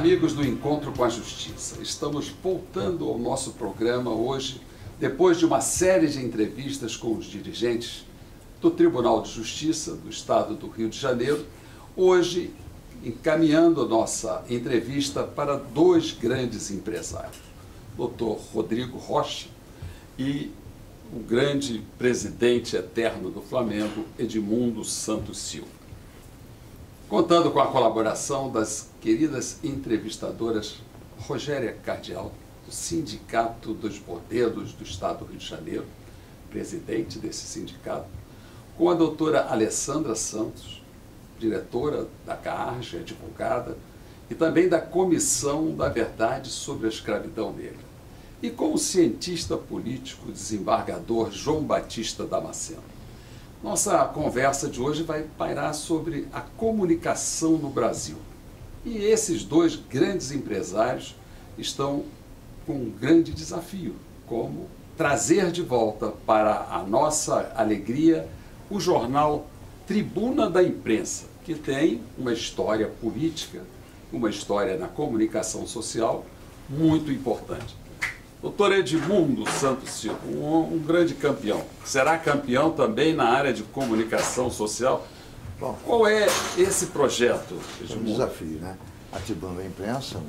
amigos do Encontro com a Justiça. Estamos voltando ao nosso programa hoje, depois de uma série de entrevistas com os dirigentes do Tribunal de Justiça do Estado do Rio de Janeiro, hoje encaminhando a nossa entrevista para dois grandes empresários, Dr. Rodrigo Rocha e o grande presidente eterno do Flamengo, Edmundo Santos Silva. Contando com a colaboração das queridas entrevistadoras Rogéria Cardial, do Sindicato dos Modelos do Estado do Rio de Janeiro, presidente desse sindicato, com a doutora Alessandra Santos, diretora da CAARJ, advogada, e também da Comissão da Verdade sobre a Escravidão Negra, e com o cientista político desembargador João Batista Damasceno. Nossa conversa de hoje vai pairar sobre a comunicação no Brasil. E esses dois grandes empresários estão com um grande desafio, como trazer de volta para a nossa alegria o jornal Tribuna da Imprensa, que tem uma história política, uma história na comunicação social muito importante. Doutor Edmundo Santos Silva, um grande campeão. Será campeão também na área de comunicação social? Bom, qual é esse projeto, Edmundo? É um desafio, né? A Tribuna da Imprensa,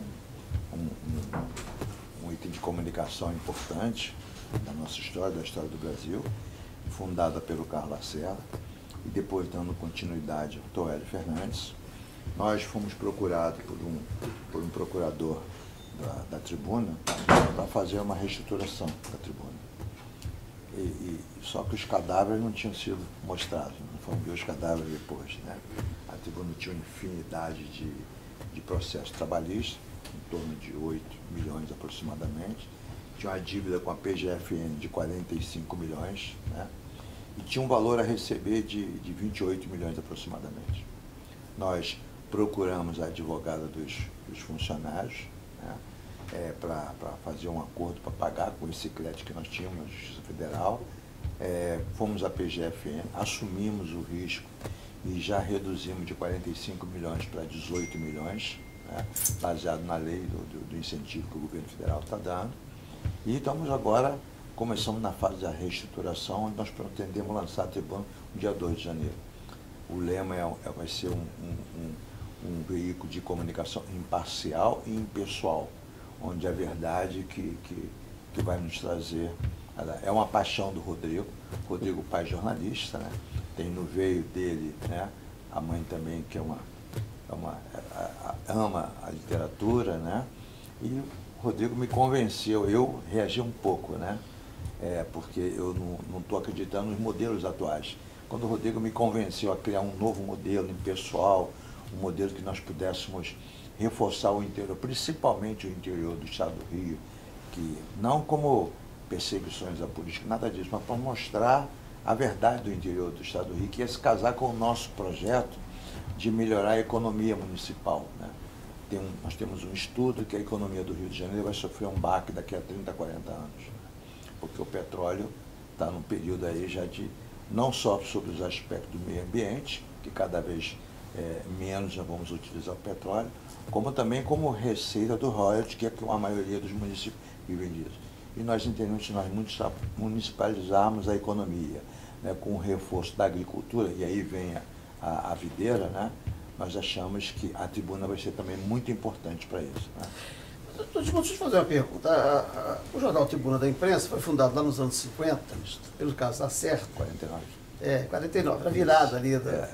um item de comunicação importante da nossa história, da história do Brasil, fundada pelo Carlos Lacerda, e depois dando continuidade ao Toélio Fernandes. Nós fomos procurados por um procurador da Tribuna para fazer uma reestruturação da Tribuna. Só que os cadáveres não tinham sido mostrados, não foram ver os cadáveres depois, né? A Tribuna tinha uma infinidade de processos trabalhistas, em torno de 8 milhões aproximadamente, tinha uma dívida com a PGFN de 45 milhões, né? E tinha um valor a receber de 28 milhões aproximadamente. Nós procuramos a advogada dos funcionários, né, para fazer um acordo para pagar com esse crédito que nós tínhamos na Justiça Federal. Fomos à PGFN, assumimos o risco e já reduzimos de 45 milhões para 18 milhões, né, baseado na lei do incentivo que o governo federal está dando. E estamos agora, começamos na fase da reestruturação, onde nós pretendemos lançar a Tribuna no dia 2 de janeiro. O lema vai ser um veículo de comunicação imparcial e impessoal, onde a verdade que vai nos trazer, é uma paixão do Rodrigo, pai jornalista, né? Tem no veio dele, né, a mãe também, que ama a literatura, né? E o Rodrigo me convenceu, eu reagi um pouco, né? Porque eu não estou acreditando nos modelos atuais. Quando o Rodrigo me convenceu a criar um novo modelo impessoal, um modelo que nós pudéssemos reforçar o interior, principalmente o interior do Estado do Rio, que não como perseguições à política, nada disso, mas para mostrar a verdade do interior do Estado do Rio, que ia se casar com o nosso projeto de melhorar a economia municipal, né? Nós temos um estudo que a economia do Rio de Janeiro vai sofrer um baque daqui a 30, 40 anos, né? Porque o petróleo está num período aí já de, não só sobre os aspectos do meio ambiente, que cada vez menos já vamos utilizar o petróleo, como também como receita do royalties, que é que a maioria dos municípios vivem disso. E nós entendemos que nós municipalizarmos a economia, né, com o reforço da agricultura, e aí vem a videira, né, nós achamos que a Tribuna vai ser também muito importante para isso, né? Deixa eu te fazer uma pergunta. O jornal Tribuna da Imprensa foi fundado lá nos anos 50, pelo caso da Serra. 49. 49, era virada ali.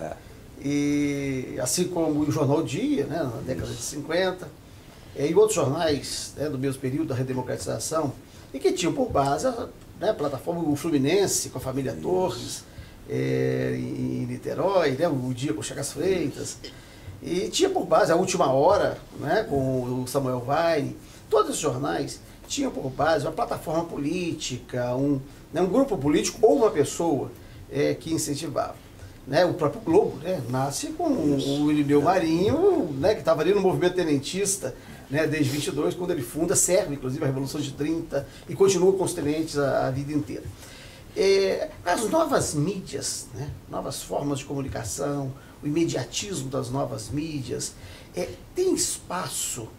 E assim como o Jornal Dia, né, na década de 50, e outros jornais, né, do mesmo período da redemocratização, e que tinham por base, né, a plataforma o Fluminense, com a família Torres, em Niterói, né, o Dia com o Chagas Freitas, e tinha por base a Última Hora, né, com o Samuel Weine. Todos os jornais tinham por base uma plataforma política, um grupo político ou uma pessoa que incentivava. Né, o próprio Globo, né, nasce com o Irineu Marinho, né, que estava ali no movimento tenentista, né, desde 22, quando ele funda, serve inclusive a Revolução de 30 e continua com os tenentes a vida inteira. As novas mídias, né, novas formas de comunicação, o imediatismo das novas mídias, tem espaço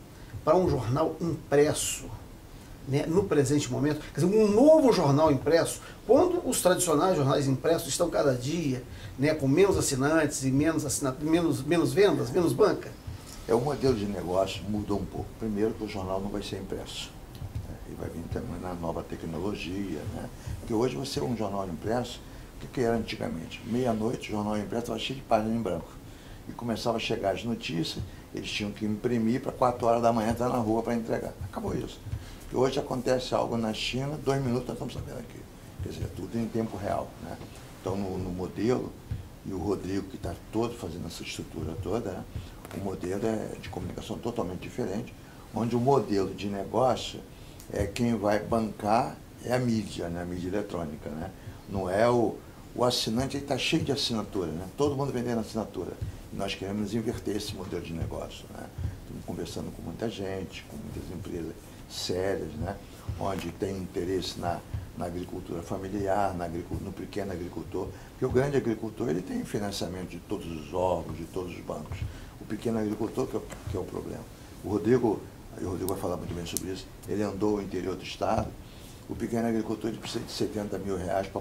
para um jornal impresso, né, no presente momento? Quer dizer, um novo jornal impresso, quando os tradicionais jornais impressos estão cada dia, né, com menos assinantes e menos vendas, menos banca? O modelo de negócio mudou um pouco. Primeiro que o jornal não vai ser impresso. E vai vir também na nova tecnologia, né? Porque hoje você um jornal impresso, o que era antigamente? Meia-noite, o jornal impresso estava cheio de página em branco. E começava a chegar as notícias, eles tinham que imprimir para 4 horas da manhã estar na rua para entregar. Acabou isso. E hoje acontece algo na China, 2 minutos nós estamos sabendo aqui. Quer dizer, tudo em tempo real, né? Então, no modelo, e o Rodrigo que está todo fazendo essa estrutura toda, né? O modelo é de comunicação totalmente diferente, onde o modelo de negócio é quem vai bancar é a mídia, né? A mídia eletrônica, né? Não é o assinante, ele está cheio de assinatura, né? Todo mundo vendendo assinatura. E nós queremos inverter esse modelo de negócio, né? Estamos conversando com muita gente, com muitas empresas sérias, né? Onde tem interesse na agricultura familiar, no pequeno agricultor, porque o grande agricultor ele tem financiamento de todos os órgãos, de todos os bancos. O pequeno agricultor que é o problema. O Rodrigo vai falar muito bem sobre isso, ele andou o interior do estado, o pequeno agricultor ele precisa de R$70 mil para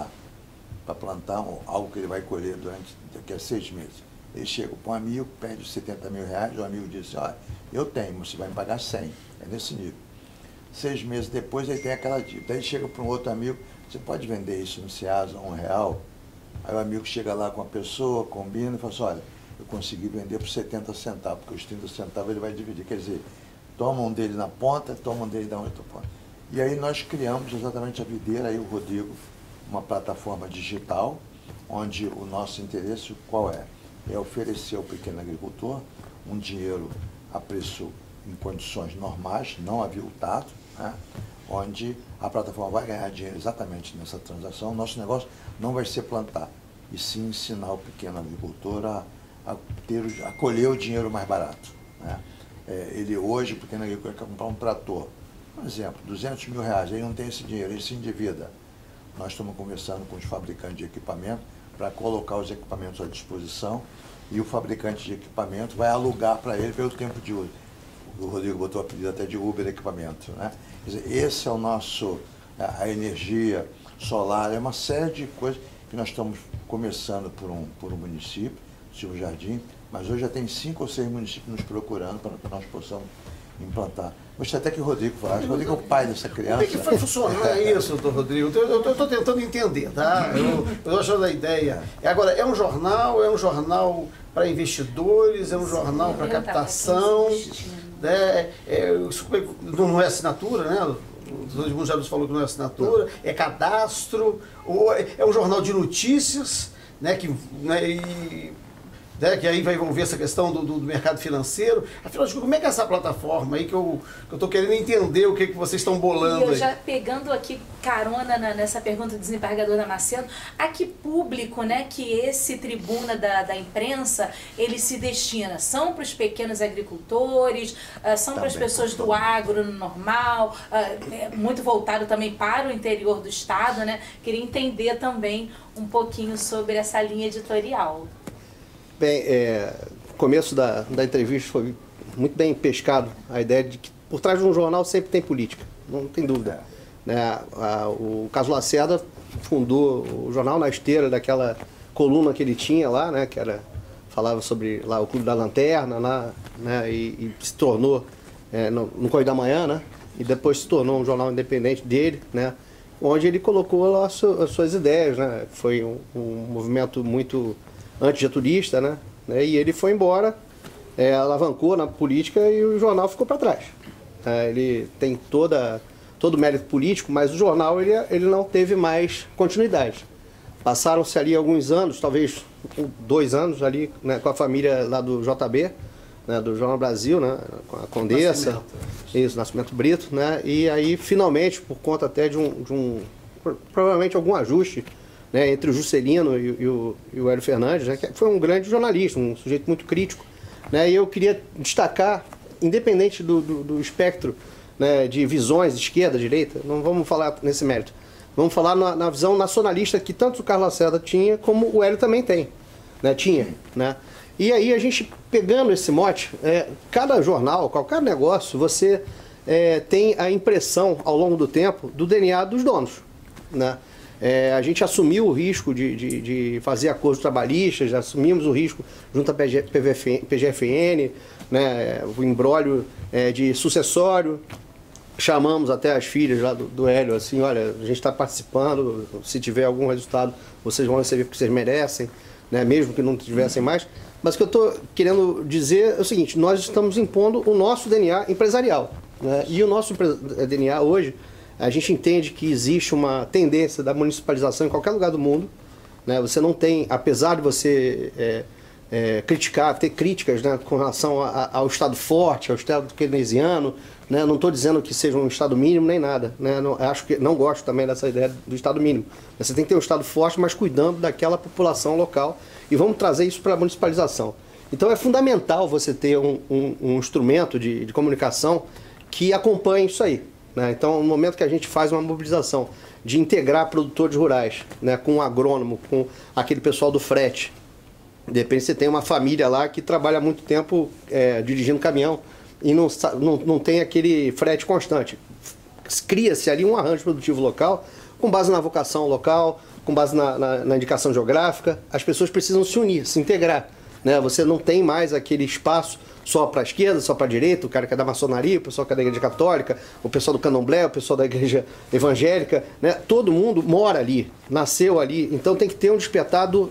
plantar algo que ele vai colher daqui a 6 meses. Ele chega para um amigo, pede R$70 mil, o amigo diz, olha, eu tenho, você vai me pagar 100, é nesse nível. 6 meses depois ele tem aquela dívida. Daí chega para um outro amigo, você pode vender isso no Ceasa a R$1? Aí o amigo chega lá com a pessoa, combina e fala assim, olha, eu consegui vender por 70 centavos, porque os 30 centavos ele vai dividir. Quer dizer, toma um dele na ponta, toma um dele da outra ponta. E aí nós criamos exatamente a Videira, aí o Rodrigo, uma plataforma digital, onde o nosso interesse qual é? É oferecer ao pequeno agricultor um dinheiro a preço em condições normais, não aviltado, né? Onde a plataforma vai ganhar dinheiro exatamente nessa transação. Nosso negócio não vai ser plantar, e sim ensinar o pequeno agricultor a colher o dinheiro mais barato, né? Ele hoje, o pequeno agricultor, quer comprar um trator, por exemplo, R$200 mil, ele não tem esse dinheiro, ele se endivida. Nós estamos conversando com os fabricantes de equipamento para colocar os equipamentos à disposição e o fabricante de equipamento vai alugar para ele pelo tempo de uso. O Rodrigo botou o apelido até de Uber equipamento, né? Quer dizer, esse é o nosso, a energia solar, é uma série de coisas que nós estamos começando por um município, Silvio Jardim, mas hoje já tem 5 ou 6 municípios nos procurando para que nós possamos implantar. Gostaria até que o Rodrigo falasse. O Rodrigo é o pai dessa criança. Como é que vai funcionar isso, doutor Rodrigo? Eu estou tentando entender, tá? Eu estou achando a ideia. Agora, é um jornal para investidores, é um jornal para captação, né? Não é assinatura, né? O Edmundo já nos falou que não é assinatura, é cadastro, ou é um jornal de notícias, né? Que aí vai envolver essa questão do mercado financeiro. Afinal de contas, como é que é essa plataforma aí que eu estou querendo entender o que vocês estão bolando aí? E eu já pegando aqui carona nessa pergunta do desembargador Damasceno, a que público, né, que esse tribuna da imprensa, ele se destina? São para os pequenos agricultores, são para as pessoas do agro normal, muito voltado também para o interior do estado, né? Queria entender também um pouquinho sobre essa linha editorial. Bem, o começo da entrevista foi muito bem pescado, a ideia de que por trás de um jornal sempre tem política, não tem dúvida. Né? O Carlos Lacerda fundou o jornal na esteira daquela coluna que ele tinha lá, né? Que falava sobre lá, o Clube da Lanterna, lá, né? E se tornou no Correio da Manhã, né? E depois se tornou um jornal independente dele, né? Onde ele colocou lá as suas ideias, né? Foi um movimento muito antigetulista, né? E ele foi embora, alavancou na política e o jornal ficou para trás. Ele tem todo o mérito político, mas o jornal ele não teve mais continuidade. Passaram-se ali alguns anos, talvez 2 anos ali, né, com a família lá do JB, né, do Jornal Brasil, né, com a Condessa, Nascimento Brito, né? E aí finalmente, por conta até de provavelmente algum ajuste, né, entre o Juscelino e o Hélio Fernandes, né, que foi um grande jornalista, um sujeito muito crítico, né, e eu queria destacar, independente do espectro, né, de visões, esquerda, direita, não vamos falar nesse mérito, vamos falar na visão nacionalista que tanto o Carlos Lacerda tinha, como o Hélio também tem, né, tinha, né, E aí a gente, pegando esse mote, cada jornal, qualquer negócio, você tem a impressão, ao longo do tempo, do DNA dos donos, né? A gente assumiu o risco de fazer acordos trabalhistas, assumimos o risco junto à PGFN, né, o imbróglio de sucessório. Chamamos até as filhas lá do Hélio, assim, olha, a gente está participando, se tiver algum resultado, vocês vão receber porque vocês merecem, né, mesmo que não tivessem mais. Mas o que eu estou querendo dizer é o seguinte, nós estamos impondo o nosso DNA empresarial, né, e o nosso DNA hoje, a gente entende que existe uma tendência da municipalização em qualquer lugar do mundo, né, você não tem, apesar de você criticar, ter críticas, né, com relação ao Estado forte, ao Estado keynesiano, né, não estou dizendo que seja um Estado mínimo nem nada, né, não gosto também dessa ideia do Estado mínimo. Você tem que ter um Estado forte, mas cuidando daquela população local, e vamos trazer isso para a municipalização. Então é fundamental você ter um instrumento de comunicação que acompanhe isso aí, né? Então, no momento que a gente faz uma mobilização de integrar produtores rurais, né, com um agrônomo, com aquele pessoal do frete, de repente você tem uma família lá que trabalha há muito tempo dirigindo caminhão e não tem aquele frete constante. Cria-se ali um arranjo produtivo local, com base na vocação local, com base na indicação geográfica. As pessoas precisam se unir, se integrar, né? Você não tem mais aquele espaço só para a esquerda, só para a direita, o cara que é da maçonaria, o pessoal que é da igreja católica, o pessoal do candomblé, o pessoal da igreja evangélica, né? Todo mundo mora ali, nasceu ali, então tem que ter um despertar do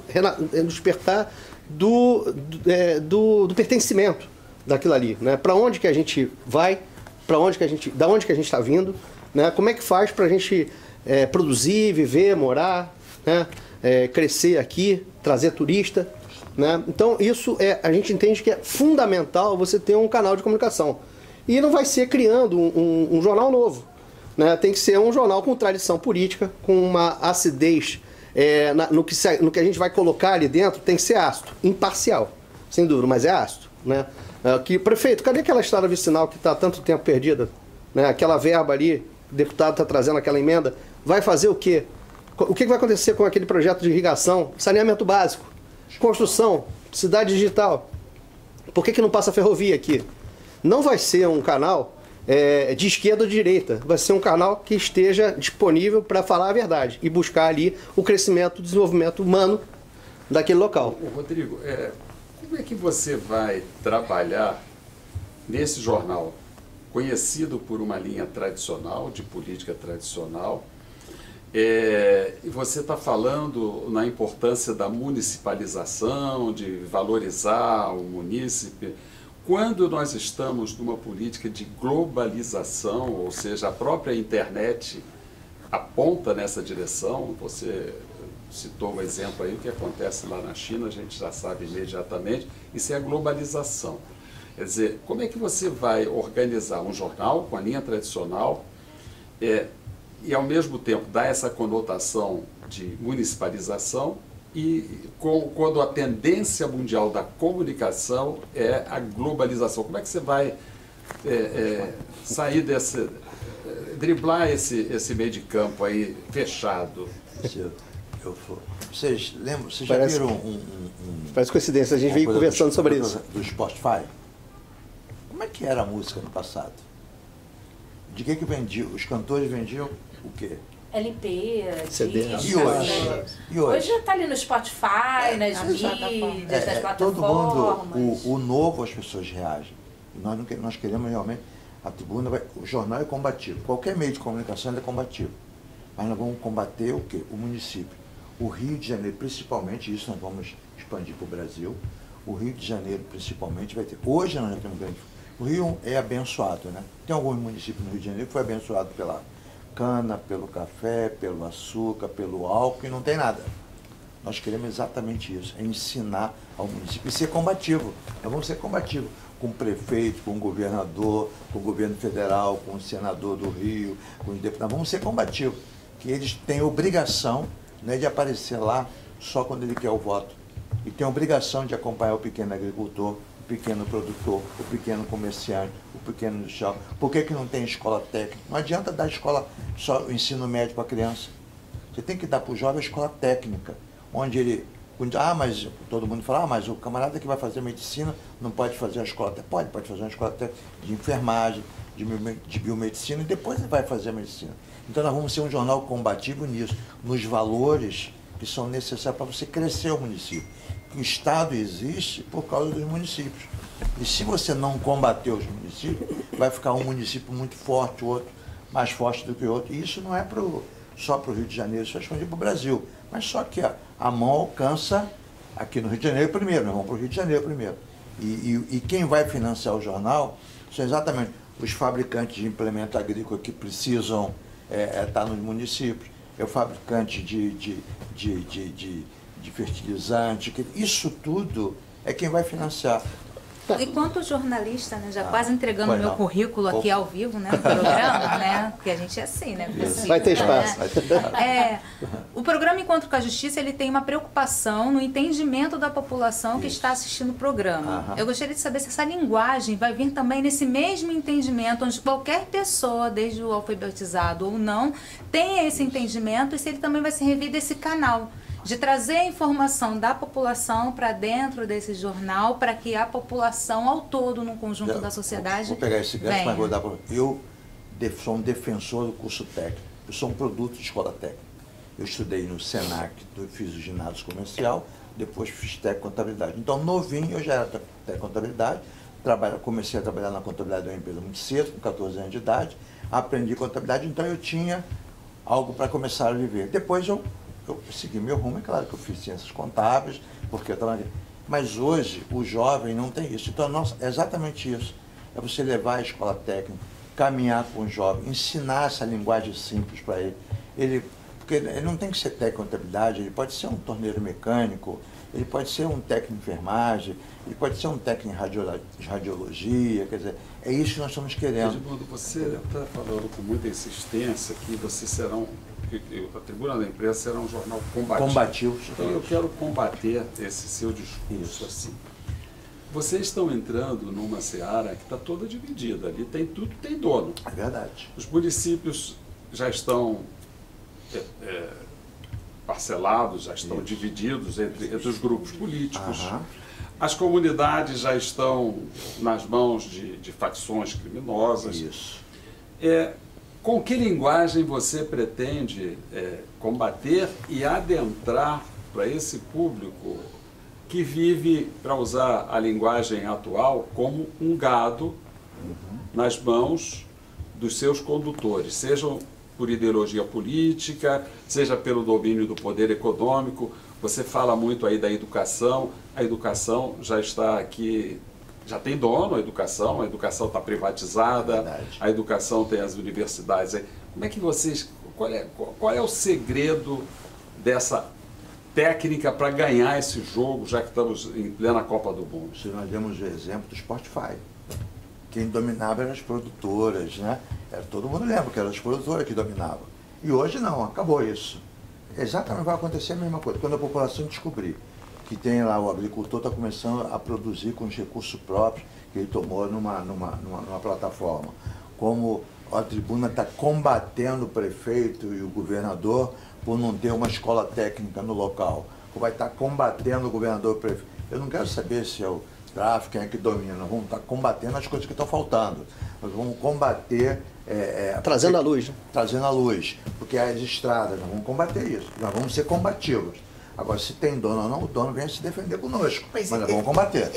pertencimento daquilo ali, né? Para onde que a gente vai, da onde que a gente está vindo, né? Como é que faz para a gente produzir, viver, morar, né? Crescer aqui, trazer turista, né? Então isso a gente entende que é fundamental você ter um canal de comunicação. E não vai ser criando um jornal novo, né? Tem que ser um jornal com tradição política, com uma acidez no que a gente vai colocar ali dentro, tem que ser ácido, imparcial, sem dúvida, mas é ácido, né? Prefeito, cadê aquela estrada vicinal que está há tanto tempo perdida, né? Aquela verba ali, o deputado está trazendo aquela emenda, vai fazer o quê? O que vai acontecer com aquele projeto de irrigação, saneamento básico, construção, cidade digital? Por que não passa ferrovia aqui? Não vai ser um canal de esquerda ou de direita, vai ser um canal que esteja disponível para falar a verdade e buscar ali o crescimento, o desenvolvimento humano daquele local. Rodrigo, como é que você vai trabalhar nesse jornal, conhecido por uma linha tradicional, de política tradicional, e você está falando na importância da municipalização, de valorizar o munícipe, quando nós estamos numa política de globalização, ou seja, a própria internet aponta nessa direção. Você citou o exemplo aí, o que acontece lá na China, a gente já sabe imediatamente, isso é a globalização. Quer dizer, como é que você vai organizar um jornal com a linha tradicional e ao mesmo tempo dar essa conotação de municipalização quando a tendência mundial da comunicação é a globalização? Como é que você vai sair driblar esse meio de campo aí fechado? Vocês lembram, vocês já viram Parece coincidência, a gente veio conversando sobre isso. Do Spotify? Como é que era a música no passado? De que vendiam? Os cantores vendiam o quê? LP, CD. E hoje? Hoje já está ali no Spotify, nas mídias, nas plataformas. Todo mundo, o novo as pessoas reagem. Nós queremos realmente, a tribuna, o jornal é combativo. Qualquer meio de comunicação é combativo. Mas nós vamos combater o quê? O município. O Rio de Janeiro, principalmente, isso nós vamos expandir para o Brasil. O Rio de Janeiro, principalmente, vai ter. Hoje nós já temos grande. O Rio é abençoado, né? Tem alguns municípios no Rio de Janeiro que foi abençoado pela cana, pelo café, pelo açúcar, pelo álcool, e não tem nada. Nós queremos exatamente isso, ensinar ao município e ser combativo. Nós vamos ser combativos com o prefeito, com o governador, com o governo federal, com o senador do Rio, com os deputados. Vamos ser combativos, que eles têm obrigação, né, de aparecer lá só quando ele quer o voto. E tem obrigação de acompanhar o pequeno agricultor, o pequeno produtor, o pequeno comerciante, o pequeno industrial. Por que não tem escola técnica? Não adianta dar escola só o ensino médio para a criança. Você tem que dar para o jovem a escola técnica, onde ele Mas todo mundo fala, mas o camarada que vai fazer medicina não pode fazer a escola técnica. Pode fazer uma escola técnica de enfermagem, de biomedicina, e depois ele vai fazer a medicina. Então nós vamos ser um jornal combativo nisso, nos valores que são necessários para você crescer o município. O Estado existe por causa dos municípios. E se você não combater os municípios, vai ficar um município muito forte, o outro mais forte do que o outro. E isso não é só para o Rio de Janeiro, isso é expandido para o Brasil. Mas só que a mão alcança aqui no Rio de Janeiro primeiro, nós vamos para o Rio de Janeiro primeiro. E quem vai financiar o jornal são exatamente os fabricantes de implemento agrícola que precisam estar nos municípios, é o fabricante de fertilizante, isso tudo é quem vai financiar. Enquanto jornalista, né, já quase entregando o meu currículo aqui ao vivo, né, no programa, né, porque a gente é assim, né? Precisa, vai ter espaço. Né? O programa Encontro com a Justiça, ele tem uma preocupação no entendimento da população que está assistindo o programa. Eu gostaria de saber se essa linguagem vai vir também nesse mesmo entendimento, onde qualquer pessoa, desde o alfabetizado ou não, tenha esse entendimento, e se ele também vai servir desse canal de trazer a informação da população para dentro desse jornal, para que a população ao todo, no conjunto da sociedade... Vou pegar esse gancho, mas vou dar para... Eu sou um defensor do curso técnico. Eu sou um produto de escola técnica. Eu estudei no Senac, fiz o ginásio comercial, depois fiz técnico contabilidade. Então, novinho, eu já era técnico contabilidade, comecei a trabalhar na contabilidade de uma empresa muito cedo, com 14 anos de idade, aprendi contabilidade, então eu tinha algo para começar a viver. Depois eu segui meu rumo, é claro que eu fiz ciências contábeis, porque eu trabalhei. Mas hoje o jovem não tem isso. Então, é exatamente isso. É você levar a escola técnica, caminhar com o jovem, ensinar essa linguagem simples para ele. Porque ele não tem que ser técnico em contabilidade, ele pode ser um torneiro mecânico, ele pode ser um técnico em enfermagem, ele pode ser um técnico em radiologia, quer dizer, é isso que nós estamos querendo. Edmundo, você está falando com muita insistência que vocês serão... A Tribuna da Imprensa será um jornal combativo. Então eu quero combater esse seu discurso assim. Vocês estão entrando numa seara que está toda dividida. Ali tem tudo, tem dono. É verdade. Os municípios já estão parcelados, já estão divididos entre os grupos políticos. As comunidades já estão nas mãos de facções criminosas. Isso. Com que linguagem você pretende combater e adentrar para esse público que vive, para usar a linguagem atual, como um gado nas mãos dos seus condutores, sejam por ideologia política, seja pelo domínio do poder econômico? Você fala muito aí da educação, a educação já está aqui... Já tem dono a educação está privatizada, a educação tem as universidades. Como é que vocês... Qual é o segredo dessa técnica para ganhar esse jogo, já que estamos em plena Copa do Mundo? Se nós demos o exemplo do Spotify. Quem dominava eram as produtoras, né? Todo mundo lembra que eram as produtoras que dominavam. E hoje não, acabou isso. Exatamente vai acontecer a mesma coisa. Quando a população descobrir que tem lá, o agricultor está começando a produzir com os recursos próprios que ele tomou numa plataforma. Como a Tribuna está combatendo o prefeito e o governador por não ter uma escola técnica no local. Ou vai estar combatendo o governador e o prefeito. Eu não quero saber se é o tráfico, quem é que domina. Nós vamos estar combatendo as coisas que estão faltando. Nós vamos combater... trazendo a luz. Né? Trazendo a luz. Porque as estradas, nós vamos combater isso. Nós vamos ser combativos. Agora, se tem dono ou não, o dono vem se defender conosco. Mas nós vamos combater.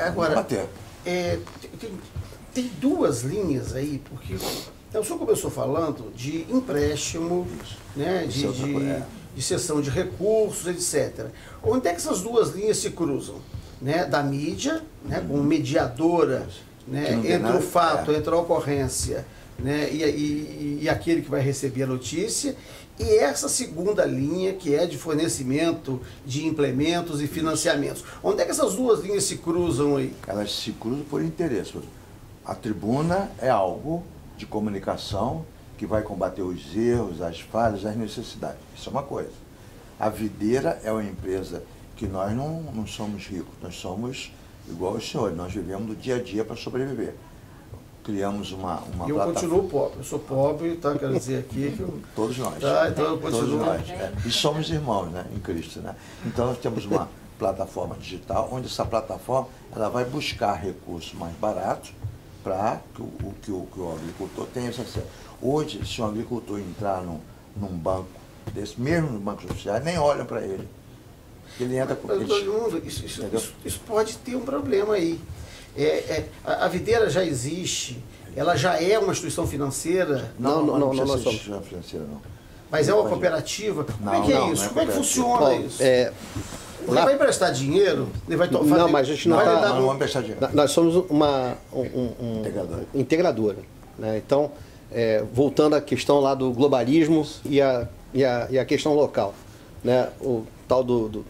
Tem duas linhas aí, porque o senhor começou falando de empréstimo, né, de cessão de recursos, etc. Onde é que essas duas linhas se cruzam? Né, da mídia, né, como mediadora, né, entre o fato, entre a ocorrência, né, e aquele que vai receber a notícia, e essa segunda linha, que é de fornecimento de implementos e financiamentos. Onde é que essas duas linhas se cruzam aí? Elas se cruzam por interesse. A Tribuna é algo de comunicação que vai combater os erros, as falhas, as necessidades. Isso é uma coisa. A Videira é uma empresa que nós não somos ricos, nós somos igual os senhores, nós vivemos do dia a dia para sobreviver. criamos uma eu plataforma. continuo pobre, eu sou pobre, tá? Quero dizer aqui que eu... Todos nós. Tá, então eu Todos continuo. nós. E somos irmãos, né, em Cristo, né? Então nós temos uma plataforma digital, onde essa plataforma ela vai buscar recursos mais baratos para que o agricultor tenha acesso. Hoje, se um agricultor entrar num banco desse, mesmo no banco social, nem olham para ele. Ele entra com isso pode ter um problema aí. A videira já existe, ela já é uma instituição financeira. Não nós somos. instituição financeira, não. Mas é uma cooperativa? Como é que é isso? Como é que funciona isso? Ele vai emprestar dinheiro? Ele vai fazer... Não, mas a gente não vamos emprestar dinheiro. Nós somos uma integradora. Né? Então, voltando à questão lá do globalismo e a questão local. Né? O tal como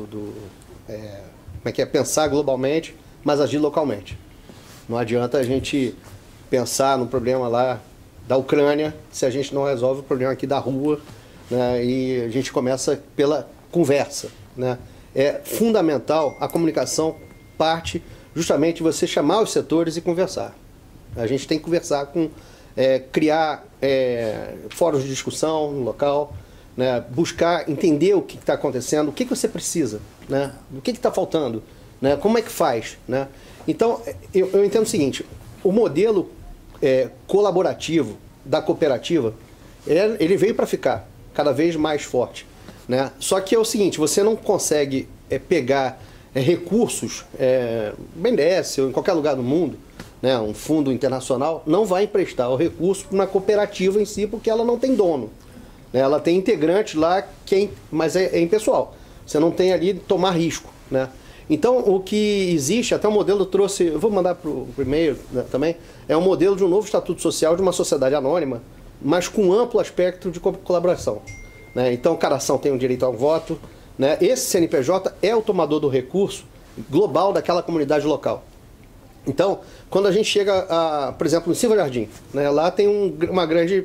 é que é? Pensar globalmente, mas agir localmente. Não adianta a gente pensar no problema lá da Ucrânia se a gente não resolve o problema aqui da rua, né? E a gente começa pela conversa. Né? É fundamental a comunicação, parte justamente de você chamar os setores e conversar. A gente tem que conversar criar fóruns de discussão no local, né? Buscar entender o que está acontecendo, o que você precisa, né? O que está faltando, né? Como é que faz. Né? Então, eu entendo o seguinte, o modelo colaborativo da cooperativa, ele veio para ficar cada vez mais forte. Né? Só que é o seguinte, você não consegue pegar recursos, BNDES ou em qualquer lugar do mundo, né? Um fundo internacional, não vai emprestar o recurso para uma cooperativa em si, porque ela não tem dono. Né? Ela tem integrantes lá, mas é impessoal. Você não tem ali tomar risco. Né? Então, o que existe, até o modelo trouxe, eu vou mandar para o e-mail, né, também, é um modelo de um novo estatuto social de uma sociedade anônima, mas com amplo aspecto de colaboração. Né? Então, cada ação tem um direito ao voto. Né? Esse CNPJ é o tomador do recurso global daquela comunidade local. Então, quando a gente chega, por exemplo, no Silva Jardim, né? Lá tem uma grande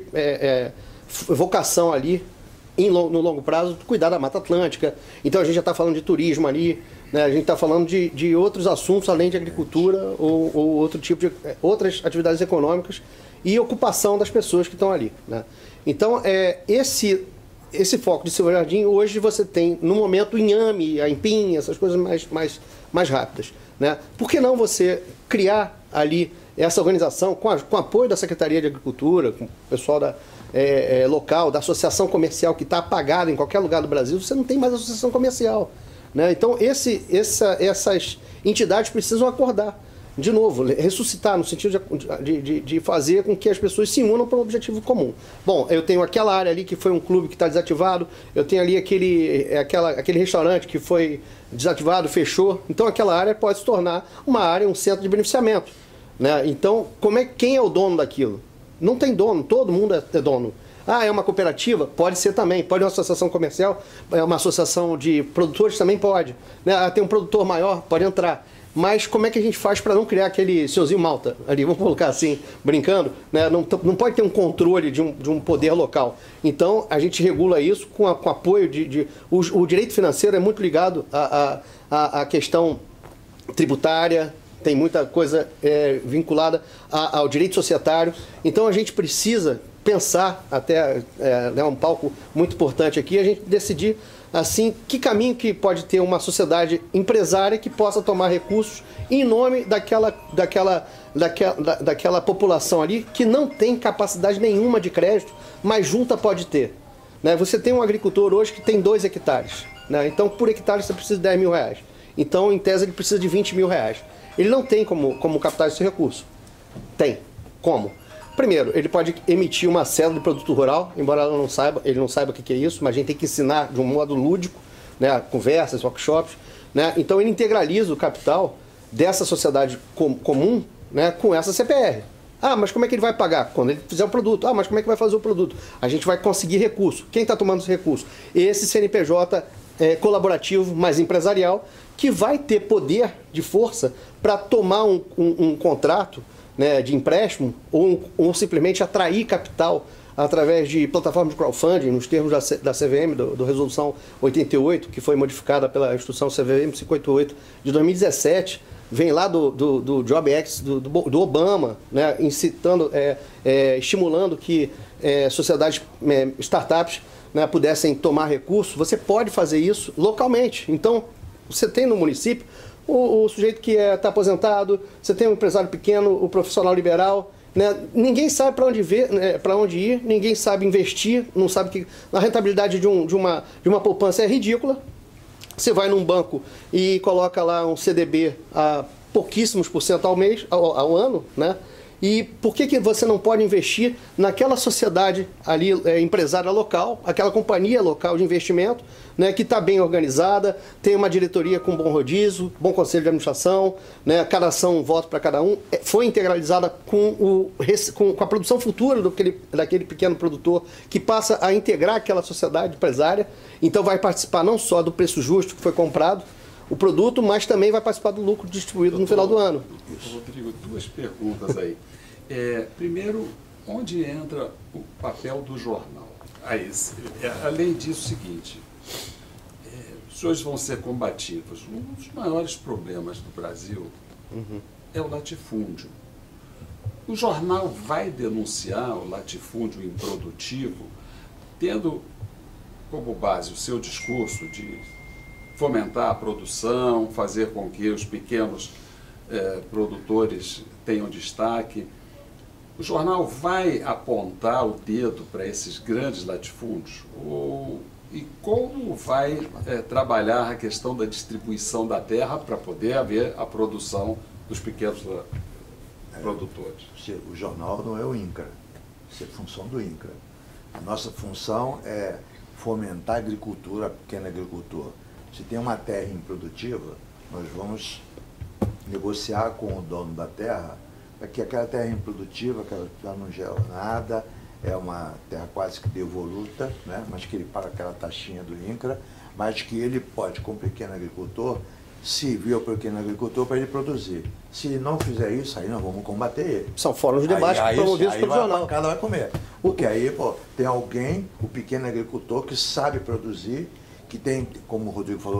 vocação ali, no longo prazo, cuidar da Mata Atlântica. Então, a gente já está falando de turismo ali, né? A gente está falando de outros assuntos, além de agricultura ou outro tipo de outras atividades econômicas e ocupação das pessoas que estão ali. Né? Então, esse foco de Silva Jardim, hoje você tem, no momento, inhame, aipim, essas coisas mais rápidas. Né? Por que não você criar ali essa organização com o apoio da Secretaria de Agricultura, com o pessoal local, da associação comercial que está apagada em qualquer lugar do Brasil? Você não tem mais associação comercial. Né? Então, essas entidades precisam acordar. De novo, ressuscitar no sentido de fazer com que as pessoas se unam para um objetivo comum. Bom, eu tenho aquela área ali que foi um clube que está desativado, eu tenho ali aquele restaurante que foi desativado, fechou, então aquela área pode se tornar uma área, um centro de beneficiamento. Né? Então, quem é o dono daquilo? Não tem dono, todo mundo é dono. Ah, é uma cooperativa? Pode ser também. Pode uma associação comercial, uma associação de produtores também pode. Né? Ah, tem um produtor maior, pode entrar. Mas como é que a gente faz para não criar aquele senhorzinho Malta ali, vamos colocar assim, brincando, né? Não pode ter um controle de um poder local. Então, a gente regula isso com apoio o direito financeiro é muito ligado à questão tributária, tem muita coisa vinculada ao direito societário. Então, a gente precisa pensar, até um palco muito importante aqui, a gente decidir assim, que caminho que pode ter uma sociedade empresária que possa tomar recursos em nome daquela população ali que não tem capacidade nenhuma de crédito, mas junta pode ter. Né? Você tem um agricultor hoje que tem 2 hectares. Né? Então, por hectare você precisa de 10 mil reais. Então, em tese, ele precisa de 20 mil reais. Ele não tem como captar esse recurso. Tem. Como? Primeiro, ele pode emitir uma cédula de produto rural, embora ele não saiba o que é isso, mas a gente tem que ensinar de um modo lúdico, né, conversas, workshops. Né? Então, ele integraliza o capital dessa sociedade comum, né, com essa CPR. Ah, mas como é que ele vai pagar? Quando ele fizer o produto. Ah, mas como é que vai fazer o produto? A gente vai conseguir recurso. Quem está tomando esse recurso? Esse CNPJ colaborativo, mais empresarial, que vai ter poder de força para tomar um contrato, né, de empréstimo ou simplesmente atrair capital através de plataformas de crowdfunding, nos termos da CVM, do Resolução 88, que foi modificada pela Instrução CVM 588 de 2017, vem lá do Job Act do Obama, né, incitando, estimulando que sociedades, startups, né, pudessem tomar recursos. Você pode fazer isso localmente. Então, você tem no município o sujeito que está aposentado, você tem um empresário pequeno, o profissional liberal, né? Ninguém sabe para onde onde ir, ninguém sabe investir, não sabe que a rentabilidade de uma poupança é ridícula. Você vai num banco e coloca lá um CDB a pouquíssimos % ao mês, ao ano, né? E por que você não pode investir naquela sociedade ali, empresária local, aquela companhia local de investimento, né, que está bem organizada, tem uma diretoria com bom rodízio, bom conselho de administração, né, cada ação um voto para cada um, foi integralizada com a produção futura daquele pequeno produtor, que passa a integrar aquela sociedade empresária. Então vai participar não só do preço justo que foi comprado o produto, mas também vai participar do lucro distribuído no final do ano. Rodrigo, duas perguntas aí. Primeiro, onde entra o papel do jornal? Além disso, o seguinte, os senhores vão ser combativos. Um dos maiores problemas do Brasil é o latifúndio. O jornal vai denunciar o latifúndio improdutivo, tendo como base o seu discurso de fomentar a produção, fazer com que os pequenos produtores tenham destaque. O jornal vai apontar o dedo para esses grandes latifúndios? E como vai trabalhar a questão da distribuição da terra para poder haver a produção dos pequenos produtores? O jornal não é o INCRA, isso é função do INCRA. A nossa função é fomentar a agricultura, a pequena agricultura. Se tem uma terra improdutiva, nós vamos negociar com o dono da terra para que aquela terra improdutiva, que ela já não gera nada, é uma terra quase que devoluta, né? Mas que ele paga aquela taxinha do INCRA, mas que ele pode, como pequeno agricultor, servir ao pequeno agricultor para ele produzir. Se ele não fizer isso, aí nós vamos combater ele. São fóruns de debate promovidos pelo jornal. A pancada vai comer. Porque aí, tem alguém, o pequeno agricultor, que sabe produzir, que tem, como o Rodrigo falou,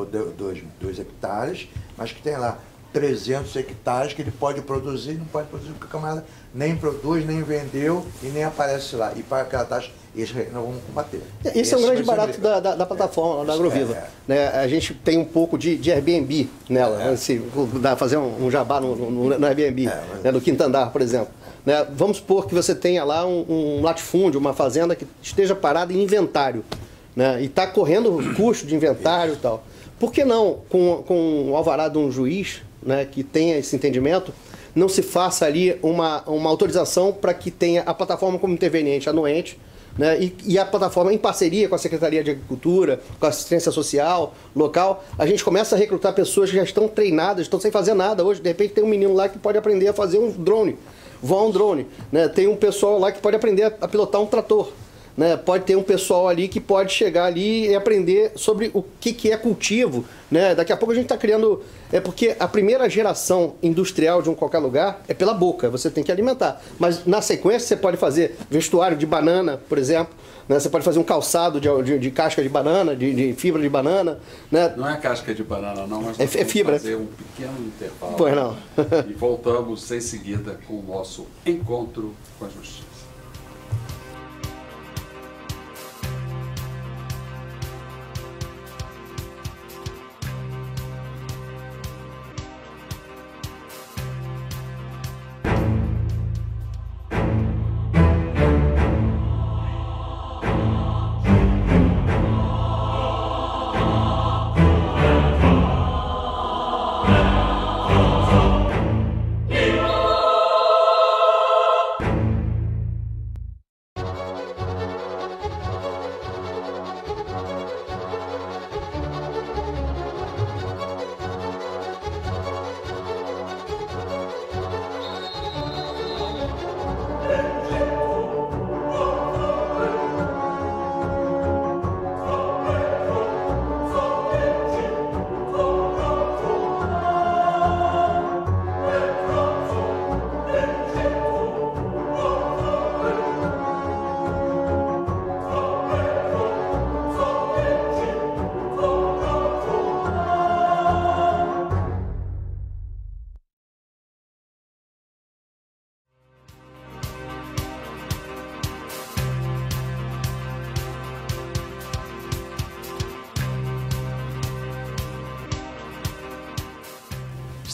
2 hectares, mas que tem lá 300 hectares que ele pode produzir, não pode produzir porque o camarada nem produz, nem vendeu e nem aparece lá. E para aquela taxa, isso nós vamos combater. Esse é um grande barato da plataforma, da Agroviva. Né? A gente tem um pouco de Airbnb nela, fazer um jabá no Airbnb, né? No quinto andar, por exemplo. Né? Vamos supor que você tenha lá um latifúndio, uma fazenda que esteja parada em inventário. Né, e está correndo custo de inventário e tal. Por que não, com o alvará de um juiz, né, que tenha esse entendimento, não se faça ali uma autorização para que tenha a plataforma como interveniente anuente, né, e a plataforma em parceria com a Secretaria de Agricultura, com a assistência social local, a gente começa a recrutar pessoas que já estão treinadas, estão sem fazer nada. Hoje, de repente, tem um menino lá que pode aprender a fazer um drone, voar um drone. Né, tem um pessoal lá que pode aprender a pilotar um trator. Né, pode ter um pessoal ali que pode chegar ali e aprender sobre o que é cultivo. Né? Daqui a pouco a gente está criando... porque a primeira geração industrial de qualquer lugar é pela boca, você tem que alimentar. Mas na sequência você pode fazer vestuário de banana, por exemplo. Né? Você pode fazer um calçado de casca de banana, de fibra de banana. Né? Não é casca de banana não, mas nós vamos fibra. Fazer um pequeno intervalo. Pois não. E voltamos em seguida com o nosso Encontro com a Justiça.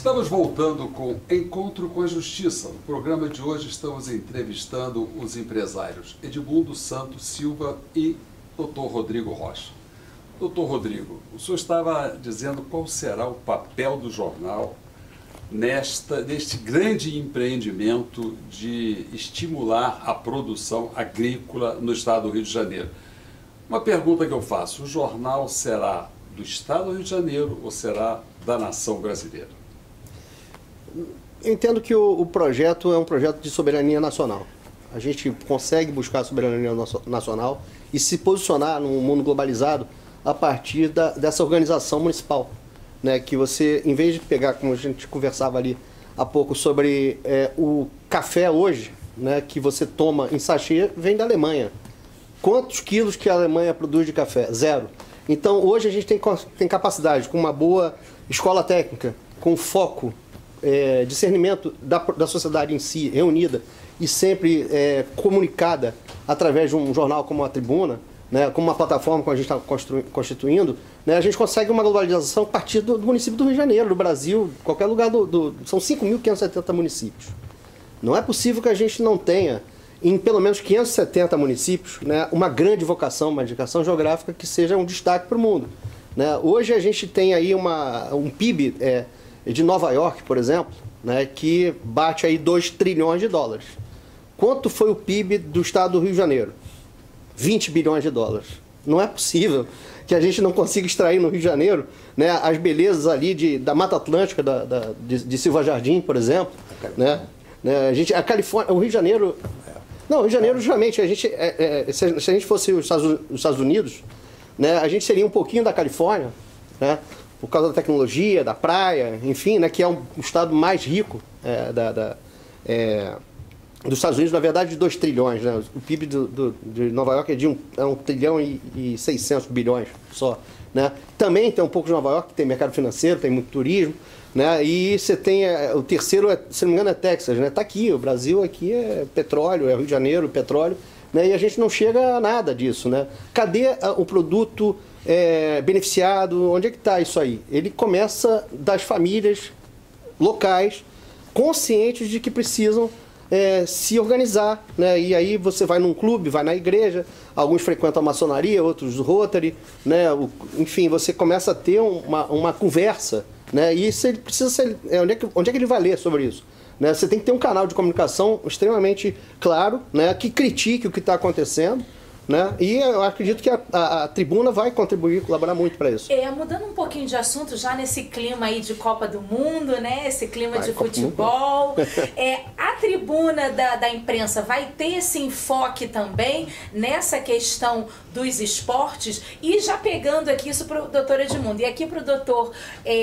Estamos voltando com Encontro com a Justiça. No programa de hoje estamos entrevistando os empresários Edmundo Santos Silva e Dr. Rodrigo Rocha. Dr. Rodrigo, o senhor estava dizendo qual será o papel do jornal neste grande empreendimento de estimular a produção agrícola no estado do Rio de Janeiro. Uma pergunta que eu faço, o jornal será do estado do Rio de Janeiro ou será da nação brasileira? Eu entendo que o projeto é um projeto de soberania nacional. A gente consegue buscar a soberania nacional e se posicionar num mundo globalizado a partir dessa organização municipal. Né, que você, em vez de pegar, como a gente conversava ali há pouco, sobre o café hoje, né, que você toma em sachê, vem da Alemanha. Quantos quilos que a Alemanha produz de café? 0. Então, hoje a gente tem capacidade, com uma boa escola técnica, com foco, discernimento da sociedade em si, reunida e sempre comunicada através de um jornal como a Tribuna, né, como uma plataforma como a gente está constituindo, né, a gente consegue uma globalização a partir do município do Rio de Janeiro, do Brasil, qualquer lugar são 5.570 municípios. Não é possível que a gente não tenha, em pelo menos 570 municípios, né, uma grande vocação, uma indicação geográfica que seja um destaque para o mundo. Né? Hoje a gente tem aí um PIB de Nova York, por exemplo, né, que bate aí 2 trilhões de dólares. Quanto foi o PIB do estado do Rio de Janeiro? 20 bilhões de dólares. Não é possível que a gente não consiga extrair no Rio de Janeiro, né, as belezas ali da Mata Atlântica, de Silva Jardim, por exemplo. A Califórnia, o Rio de Janeiro... Não, o Rio de Janeiro, justamente, se a gente fosse os Estados Unidos, né, a gente seria um pouquinho da Califórnia, né, por causa da tecnologia, da praia, enfim, né, que é o estado mais rico dos Estados Unidos, na verdade, de 2 trilhões. Né? O PIB de Nova York é 1 trilhão e 600 bilhões só. Né? Também tem um pouco de Nova York, que tem mercado financeiro, tem muito turismo. Né? E você tem o terceiro, se não me engano, é Texas. Né? Tá aqui, o Brasil aqui é petróleo, é Rio de Janeiro, petróleo. Né? E a gente não chega a nada disso. Né? Cadê o produto beneficiado? Onde é que está isso aí? Ele começa das famílias locais, conscientes de que precisam se organizar, né? E aí você vai num clube, vai na igreja, alguns frequentam a maçonaria, outros o Rotary, né? Enfim, você começa a ter uma conversa, né? E isso ele precisa ser, onde é que ele vai ler sobre isso? Né? Você tem que ter um canal de comunicação extremamente claro, né? Que critique o que está acontecendo. Né? E eu acredito que a Tribuna vai contribuir, colaborar muito para isso. Mudando um pouquinho de assunto, já nesse clima aí de Copa do Mundo, né? Esse clima de futebol, a Tribuna da imprensa vai ter esse enfoque também nessa questão dos esportes, e já pegando aqui isso para o doutor Edmundo, e aqui para o doutor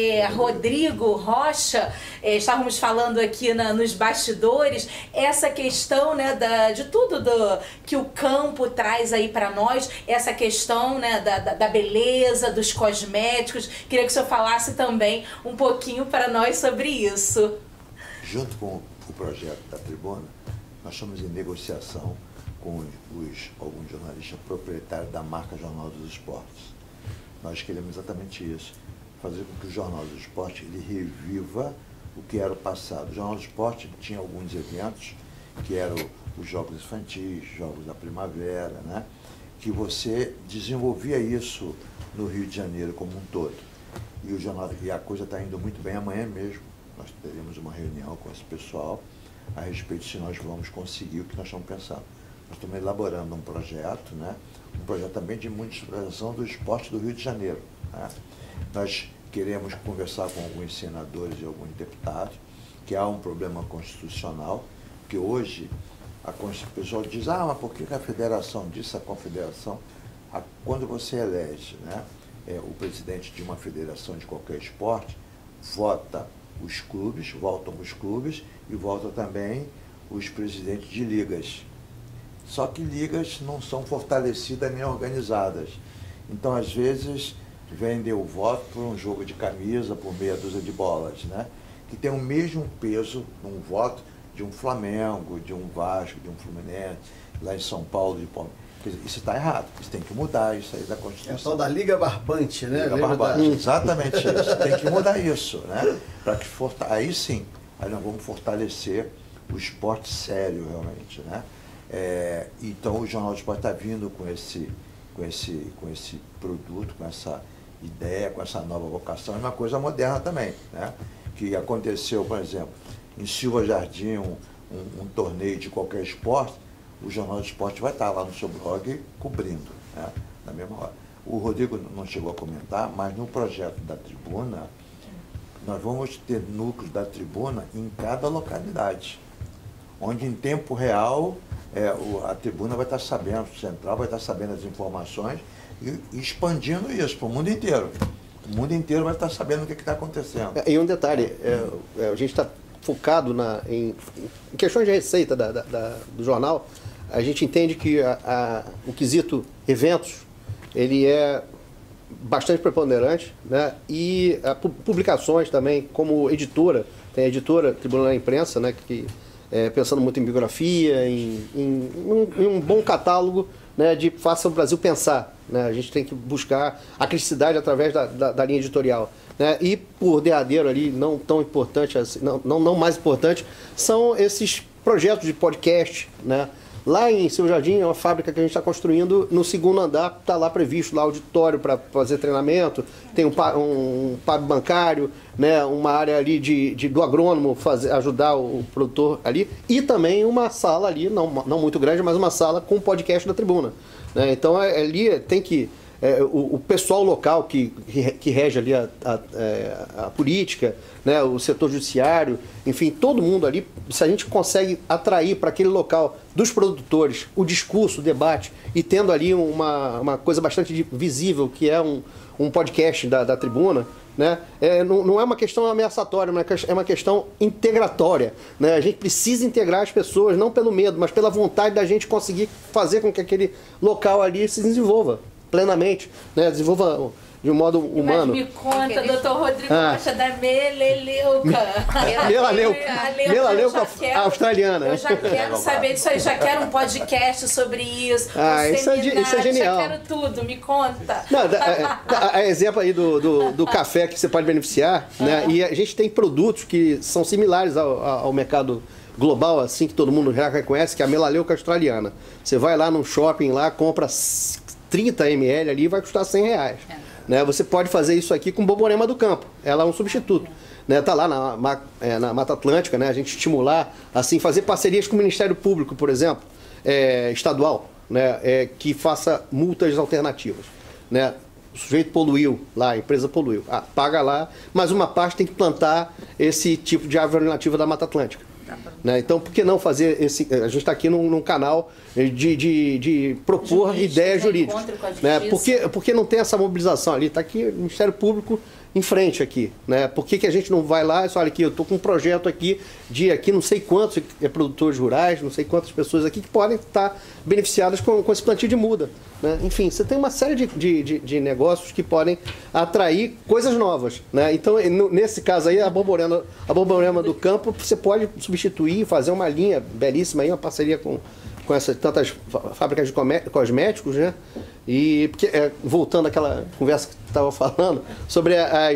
Rodrigo Rocha, estávamos falando aqui nos bastidores, essa questão, né, de tudo que o campo traz aí para nós, essa questão, né, da beleza, dos cosméticos. Queria que o senhor falasse também um pouquinho para nós sobre isso. Junto com o projeto da Tribuna, nós estamos em negociação com alguns jornalistas proprietários da marca Jornal dos Esportes. Nós queremos exatamente isso, fazer com que o Jornal dos Esportes ele reviva o que era o passado. O Jornal dos Esportes tinha alguns eventos, que eram os jogos infantis, jogos da primavera, né? Que você desenvolvia isso no Rio de Janeiro como um todo. E a coisa está indo muito bem. Amanhã mesmo nós teremos uma reunião com esse pessoal a respeito de se nós vamos conseguir o que nós estamos pensando. Nós estamos elaborando um projeto, né? Um projeto também de municipalização do esporte do Rio de Janeiro. Né? Nós queremos conversar com alguns senadores e alguns deputados, que há um problema constitucional, que hoje o pessoal diz, mas por que a federação disse a confederação? Quando você elege, né, o presidente de uma federação de qualquer esporte, votam os clubes e votam também os presidentes de ligas. Só que ligas não são fortalecidas nem organizadas. Então, às vezes, vendem o voto por um jogo de camisa, por meia dúzia de bolas, né? Que tem o mesmo peso num voto de um Flamengo, de um Vasco, de um Fluminense, lá em São Paulo, de Palmeiras. Quer dizer, isso está errado, isso tem que mudar, isso aí da É a Constituição. tal da Liga Barbante, né? Liga Barbante, exatamente isso. Tem que mudar isso, né? Para que aí sim, aí nós vamos fortalecer o esporte sério realmente, né? Então o Jornal do Esporte está vindo com esse produto, com essa ideia, com essa nova vocação, é uma coisa moderna também, né? Que aconteceu, por exemplo, em Silva Jardim, um torneio de qualquer esporte, o Jornal do Esporte vai estar lá no seu blog cobrindo, né? Na mesma hora. O Rodrigo não chegou a comentar, mas no projeto da Tribuna, nós vamos ter núcleos da Tribuna em cada localidade, onde em tempo real a Tribuna vai estar sabendo, o Central vai estar sabendo as informações e expandindo isso para o mundo inteiro. O mundo inteiro vai estar sabendo o que está acontecendo. E um detalhe, a gente está focado em questões de receita do jornal. A gente entende que o quesito eventos, ele é bastante preponderante, né? E publicações também, como editora, tem a editora Tribuna da Imprensa, né? Que pensando muito em biografia, em um bom catálogo, né? De faça o Brasil pensar, né? A gente tem que buscar a criticidade através da linha editorial, né? E por derradeiro ali, não tão importante, assim, não mais importante, são esses projetos de podcast, né? Lá em Silva Jardim, é uma fábrica que a gente está construindo, no segundo andar está lá previsto lá auditório para fazer treinamento, tem um pub bancário, né, uma área ali do agrônomo ajudar o produtor ali, e também uma sala ali, não muito grande, mas uma sala com podcast da Tribuna, né? Então ali tem que... o pessoal local que rege ali a política, né, o setor judiciário, enfim, todo mundo ali, se a gente consegue atrair para aquele local dos produtores o discurso, o debate, e tendo ali uma coisa bastante visível, que é um podcast da Tribuna, né, não é uma questão ameaçatória, é uma questão integratória, né? A gente precisa integrar as pessoas, não pelo medo, mas pela vontade da gente conseguir fazer com que aquele local ali se desenvolva plenamente, né? Desenvolva de um modo humano. Mas me conta, doutor Rodrigo Rocha, da melaleuca. Melaleuca australiana. Eu já quero saber disso aí, já quero um podcast sobre isso. Isso é genial. Já quero tudo, me conta. Exemplo aí do café que você pode beneficiar, né? E a gente tem produtos que são similares ao mercado global, assim, que todo mundo já reconhece, que é a melaleuca australiana. Você vai lá num shopping, lá, compra 30 ml ali, vai custar R$100. Né? Você pode fazer isso aqui com Borborema do Campo. Ela é um substituto. Né? Tá lá na Mata Atlântica, né? A gente estimular, assim, fazer parcerias com o Ministério Público, por exemplo, estadual, né? Que faça multas alternativas. Né? O sujeito poluiu lá, a empresa poluiu. Paga lá, mas uma parte tem que plantar esse tipo de árvore nativa da Mata Atlântica. Né? Então, por que não fazer esse... A gente está aqui num canal de propor ideias jurídicas. Né? Por que não tem essa mobilização ali? Está aqui o Ministério Público em frente aqui. Né? Por que a gente não vai lá e fala, olha aqui, eu estou com um projeto aqui de não sei quantos produtores rurais, não sei quantas pessoas aqui que podem estar beneficiadas com esse plantio de muda. Né? Enfim, você tem uma série de negócios que podem atrair coisas novas. Né? Então, nesse caso aí, a Borborema do Campo, você pode substituir, fazer uma linha belíssima, aí, uma parceria com essas tantas fábricas de cosméticos, né? E porque, voltando àquela conversa que você estava falando, sobre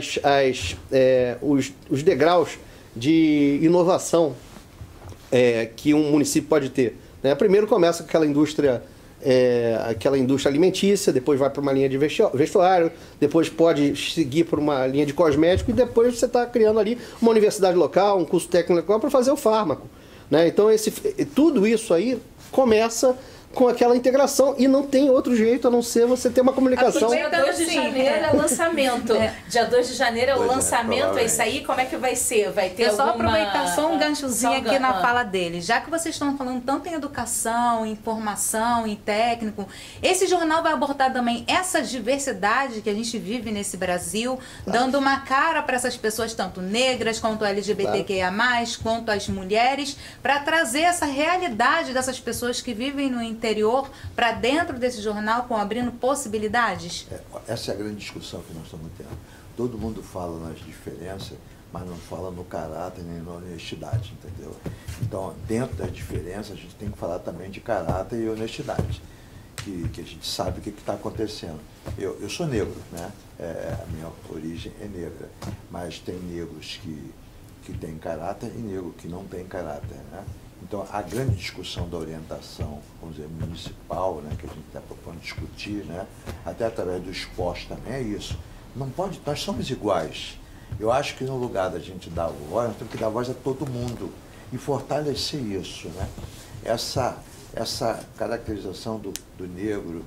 os degraus de inovação que um município pode ter. Né? Primeiro começa com aquela indústria alimentícia, depois vai para uma linha de vestuário, depois pode seguir por uma linha de cosmético e depois você está criando ali uma universidade local, um curso técnico local para fazer o fármaco. Né? Então, tudo isso aí começa com aquela integração e não tem outro jeito a não ser você ter uma comunicação. Dia 2 de janeiro é lançamento. Dia 2 de janeiro é o lançamento, é isso aí? Como é que vai ser? Vai ter só aproveitar só um ganchozinho aqui na fala dele. Já que vocês estão falando tanto em educação, em informação, em técnico, esse jornal vai abordar também essa diversidade que a gente vive nesse Brasil, dando uma cara para essas pessoas, tanto negras, quanto LGBTQIA+, quanto as mulheres, para trazer essa realidade dessas pessoas que vivem no interior para dentro desse jornal, abrindo possibilidades? Essa é a grande discussão que nós estamos tendo. Todo mundo fala nas diferenças, mas não fala no caráter nem na honestidade, entendeu? Então, dentro das diferenças, a gente tem que falar também de caráter e honestidade. que a gente sabe o que está acontecendo. Eu sou negro, né? A minha origem é negra, mas tem negros que têm caráter e negros que não têm caráter, né? Então, a grande discussão da orientação, vamos dizer, municipal, né, que a gente está propondo discutir, né, até através do esporte também, é isso. Não pode, nós somos iguais. Eu acho que no lugar da gente dar voz, nós temos que dar voz a todo mundo e fortalecer isso, né? Essa caracterização do negro,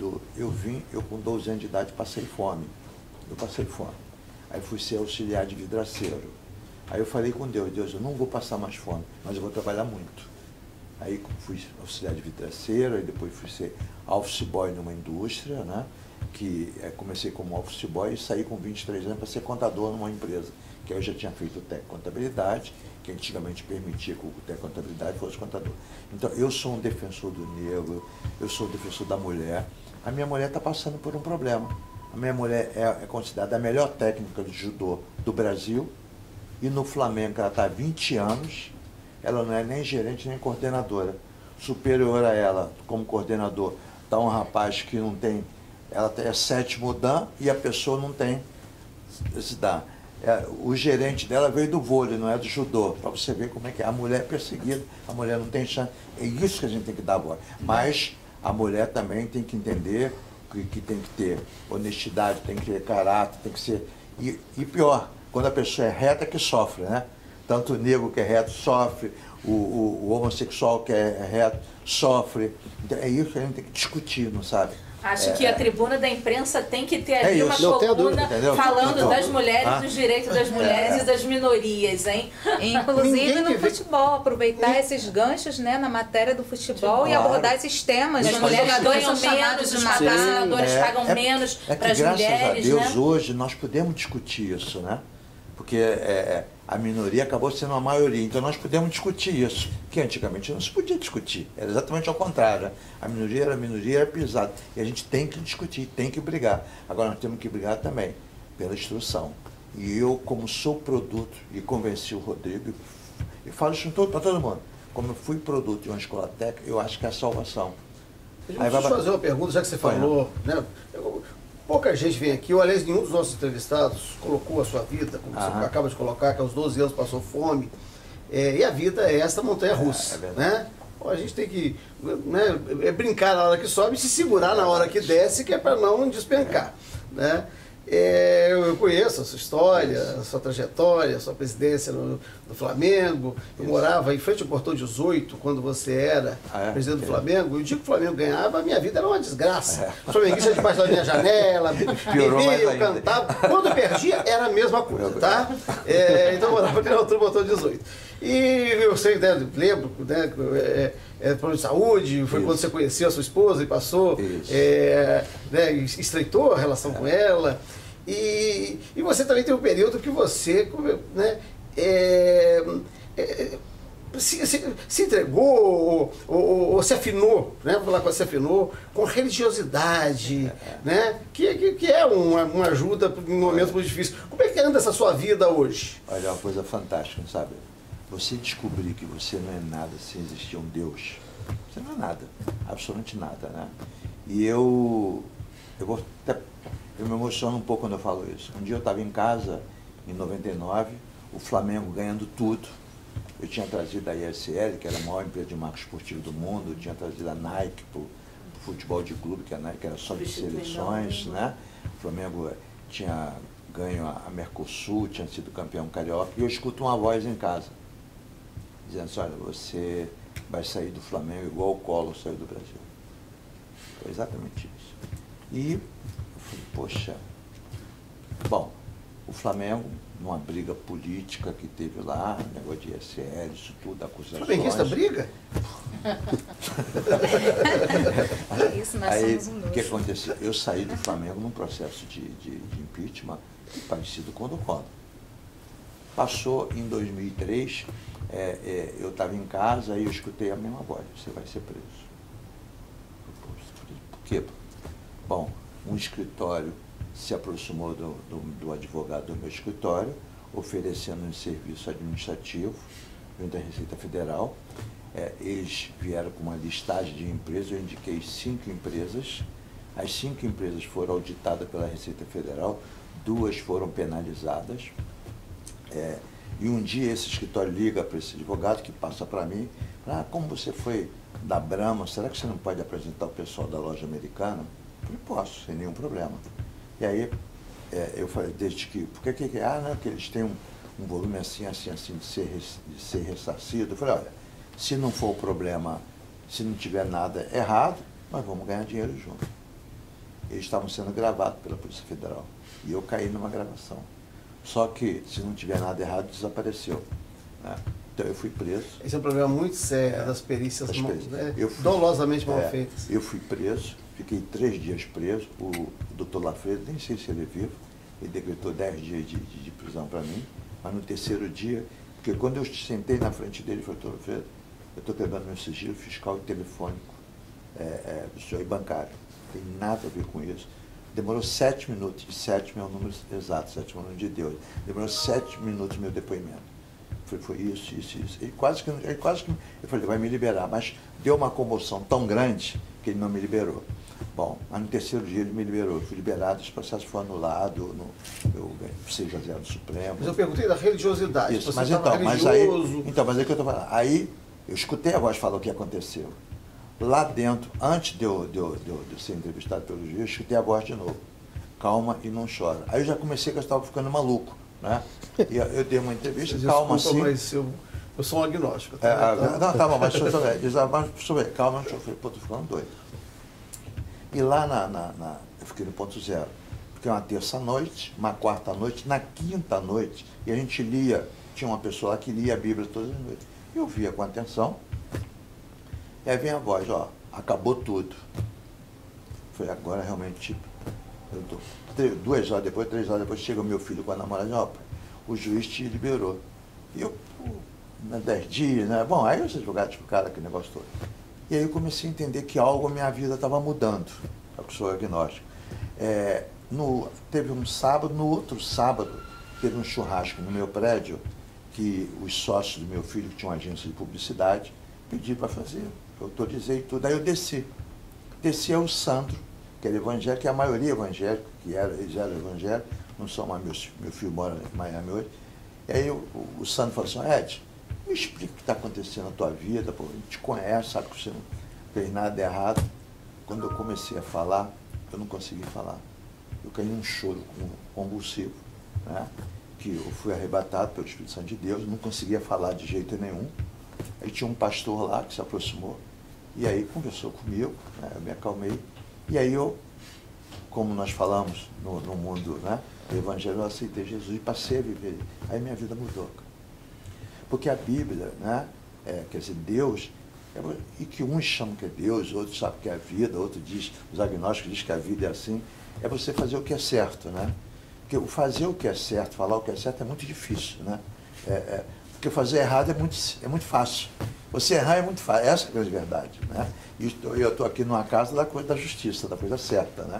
eu com 12 anos de idade passei fome. Eu passei fome. Aí fui ser auxiliar de vidraceiro. Aí eu falei com Deus, eu não vou passar mais fome, mas eu vou trabalhar muito. Aí fui auxiliar de vidraceiro, aí depois fui ser office boy numa indústria, né? Comecei como office boy e saí com 23 anos para ser contador numa empresa, que eu já tinha feito Tec Contabilidade, que antigamente permitia que o Tec Contabilidade fosse contador. Então, eu sou um defensor do negro, eu sou um defensor da mulher. A minha mulher está passando por um problema. A minha mulher é considerada a melhor técnica de judô do Brasil, e no Flamengo ela está há 20 anos, ela não é nem gerente nem coordenadora. Superior a ela, como coordenador, está um rapaz que não tem, ela é 7º dan e a pessoa não tem esse dan. O gerente dela veio do vôlei, não é do judô, para você ver como é que é. A mulher é perseguida, a mulher não tem chance. É isso que a gente tem que dar voz. Mas a mulher também tem que entender que tem que ter honestidade, tem que ter caráter, tem que ser... E pior, quando a pessoa é reta, que sofre, né? Tanto o negro que é reto sofre, o homossexual que é reto sofre. Então, é isso que a gente tem que discutir, não sabe? Acho que a tribuna da imprensa tem que ter ali uma isso. coluna falando então, das mulheres, dos direitos das mulheres e das minorias, hein? Inclusive no futebol, aproveitar esses ganchos, né, na matéria do futebol e abordar esses temas. As mulheres ganham menos, os patrocinadores pagam menos para as mulheres, graças a Deus, né? hoje nós podemos discutir isso, né? Porque a minoria acabou sendo a maioria, então nós podemos discutir isso, que antigamente não se podia discutir, era exatamente ao contrário, né? A minoria era pisada, e a gente tem que discutir, tem que brigar. Agora nós temos que brigar também pela instrução. E eu, como sou produto, e convenci o Rodrigo, e falo isso para todo mundo, como eu fui produto de uma escola técnica, eu acho que é a salvação. Deixa eu fazer uma pergunta, já que você falou, né? Pouca gente vem aqui, ou aliás, nenhum dos nossos entrevistados colocou a sua vida, como você acaba de colocar, que aos 12 anos passou fome, e a vida é essa montanha-russa, né? A gente tem que brincar na hora que sobe e se segurar na hora que desce, que é para não despencar, né? Eu conheço a sua história, a sua trajetória, a sua presidência no Flamengo. Eu morava em frente ao Portão 18, quando você era presidente do Flamengo. E o dia que o Flamengo ganhava, a minha vida era uma desgraça. O flamenguista debaixo da minha janela, bebia, eu cantava. Quando perdia, era a mesma coisa, tá? Então eu morava na altura do Portão 18. E eu sei, né, lembro, né, problema de saúde, foi quando você conheceu a sua esposa e passou, estreitou a relação com ela. E você também tem um período que você, né, se entregou ou se afinou, né? Vou falar com se afinou com religiosidade, né? Que é uma ajuda em momentos muito difíceis. Como é que anda essa sua vida hoje? Olha, é uma coisa fantástica, sabe? Você descobrir que você não é nada sem existir um Deus. Você não é nada, absolutamente nada, né? E eu me emociono um pouco quando eu falo isso. Um dia eu estava em casa, em 99, o Flamengo ganhando tudo. Eu tinha trazido a ISL, que era a maior empresa de marketing esportivo do mundo, eu tinha trazido a Nike para o futebol de clube, que a Nike era só de seleções, né? O Flamengo tinha ganho a Mercosul, tinha sido campeão carioca, e eu escuto uma voz em casa, dizendo assim, olha, você vai sair do Flamengo igual o Collor saiu do Brasil. Foi exatamente isso. E eu falei, poxa, bom, o Flamengo, numa briga política que teve lá, negócio de ISL, isso tudo, acusações... Flamenguista briga? Isso, nós aí, somos um nojo. o que aconteceu? Eu saí do Flamengo num processo de impeachment parecido com o do Collor. Passou em 2003, eu estava em casa e eu escutei a mesma voz, você vai ser preso. Por quê? Bom, um escritório se aproximou do advogado do meu escritório, oferecendo um serviço administrativo junto à Receita Federal, eles vieram com uma listagem de empresas, eu indiquei 5 empresas, as 5 empresas foram auditadas pela Receita Federal, 2 foram penalizadas, e um dia esse escritório liga para esse advogado que passa para mim, como você foi da Brahma, será que você não pode apresentar o pessoal da loja americana? Eu falei, posso, sem nenhum problema. E aí eu falei, desde que, porque não, que eles têm um volume assim, de ser ressarcido. Eu falei, olha, se não for o problema, se não tiver nada errado, nós vamos ganhar dinheiro junto. Eles estavam sendo gravados pela Polícia Federal. E eu caí numa gravação. Só que, se não tiver nada errado, desapareceu. Né? Então eu fui preso. Esse é um problema muito sério das perícias dolosamente mal feitas. Eu fui preso, fiquei 3 dias preso. O doutor Lafredo, nem sei se ele é vivo, ele decretou 10 dias de prisão para mim. Mas no 3º dia, porque quando eu sentei na frente dele, ele falou, doutor Lafredo, eu estou quebrando meu sigilo fiscal e telefônico do senhor e bancário. Não tem nada a ver com isso. Demorou 7 minutos, e 7 é o número exato, 7 é o número de Deus. Demorou 7 minutos meu depoimento. Foi isso. Ele quase que, eu falei, ele vai me liberar, mas deu uma comoção tão grande que ele não me liberou. Bom, mas no 3º dia ele me liberou. Eu fui liberado, esse processo foi anulado, eu precisei fazer no Supremo. Mas eu perguntei da religiosidade. Isso, mas aí que eu estou falando. Aí eu escutei a voz falar o que aconteceu. Lá dentro, antes de eu ser entrevistado pelo juiz, eu escutei a voz de novo. Calma e não chora. Aí eu já comecei que eu estava ficando maluco, né? E eu dei uma entrevista, calma assim. Mas eu sou um agnóstico. Não, tá bom, mas deixa eu ver. Calma, eu falei, pô, tô ficando doido. E lá eu fiquei no ponto 0. Fiquei uma terça-noite, uma quarta-noite, na quinta-noite, e a gente lia, tinha uma pessoa lá que lia a Bíblia todas as noites. Eu via com atenção. E aí vem a voz, acabou tudo. Foi agora realmente, eu tô 2 horas depois, 3 horas depois, chega o meu filho com a namorada, o juiz te liberou. E eu, 10 dias, né? Bom, aí os advogados explicaram aquele negócio todo. E aí eu comecei a entender que algo na minha vida estava mudando, eu sou agnóstico. Teve um sábado, no outro sábado, teve um churrasco no meu prédio, que os sócios do meu filho, que tinham uma agência de publicidade, pediram para fazer. Eu autorizei tudo, aí eu desci. Desci é o Sandro, que era evangélico, que a maioria evangélica, eles eram evangélicos, não são mais meu filho mora em Miami hoje. E aí o Sandro falou assim, Ed, me explica o que está acontecendo na tua vida, pô, a gente te conhece, sabe que você não fez nada errado. Quando eu comecei a falar, eu não consegui falar. Eu caí num choro convulsivo, né? Que eu fui arrebatado pelo Espírito Santo de Deus, não conseguia falar de jeito nenhum. Aí tinha um pastor lá que se aproximou, e aí conversou comigo, né, eu me acalmei, e aí eu, como nós falamos no mundo, né, do Evangelho, eu aceitei Jesus e passei a viver. Aí minha vida mudou. Porque a Bíblia, né, quer dizer, Deus, e que uns chamam que é Deus, outros sabem que é a vida, outros dizem, os agnósticos dizem que a vida é assim, é você fazer o que é certo, né? Porque o fazer o que é certo, falar o que é certo é muito difícil, né? Porque fazer errado é muito fácil. Você errar é muito fácil, essa é a grande verdade, né? E eu estou aqui numa casa da justiça, da coisa certa, né?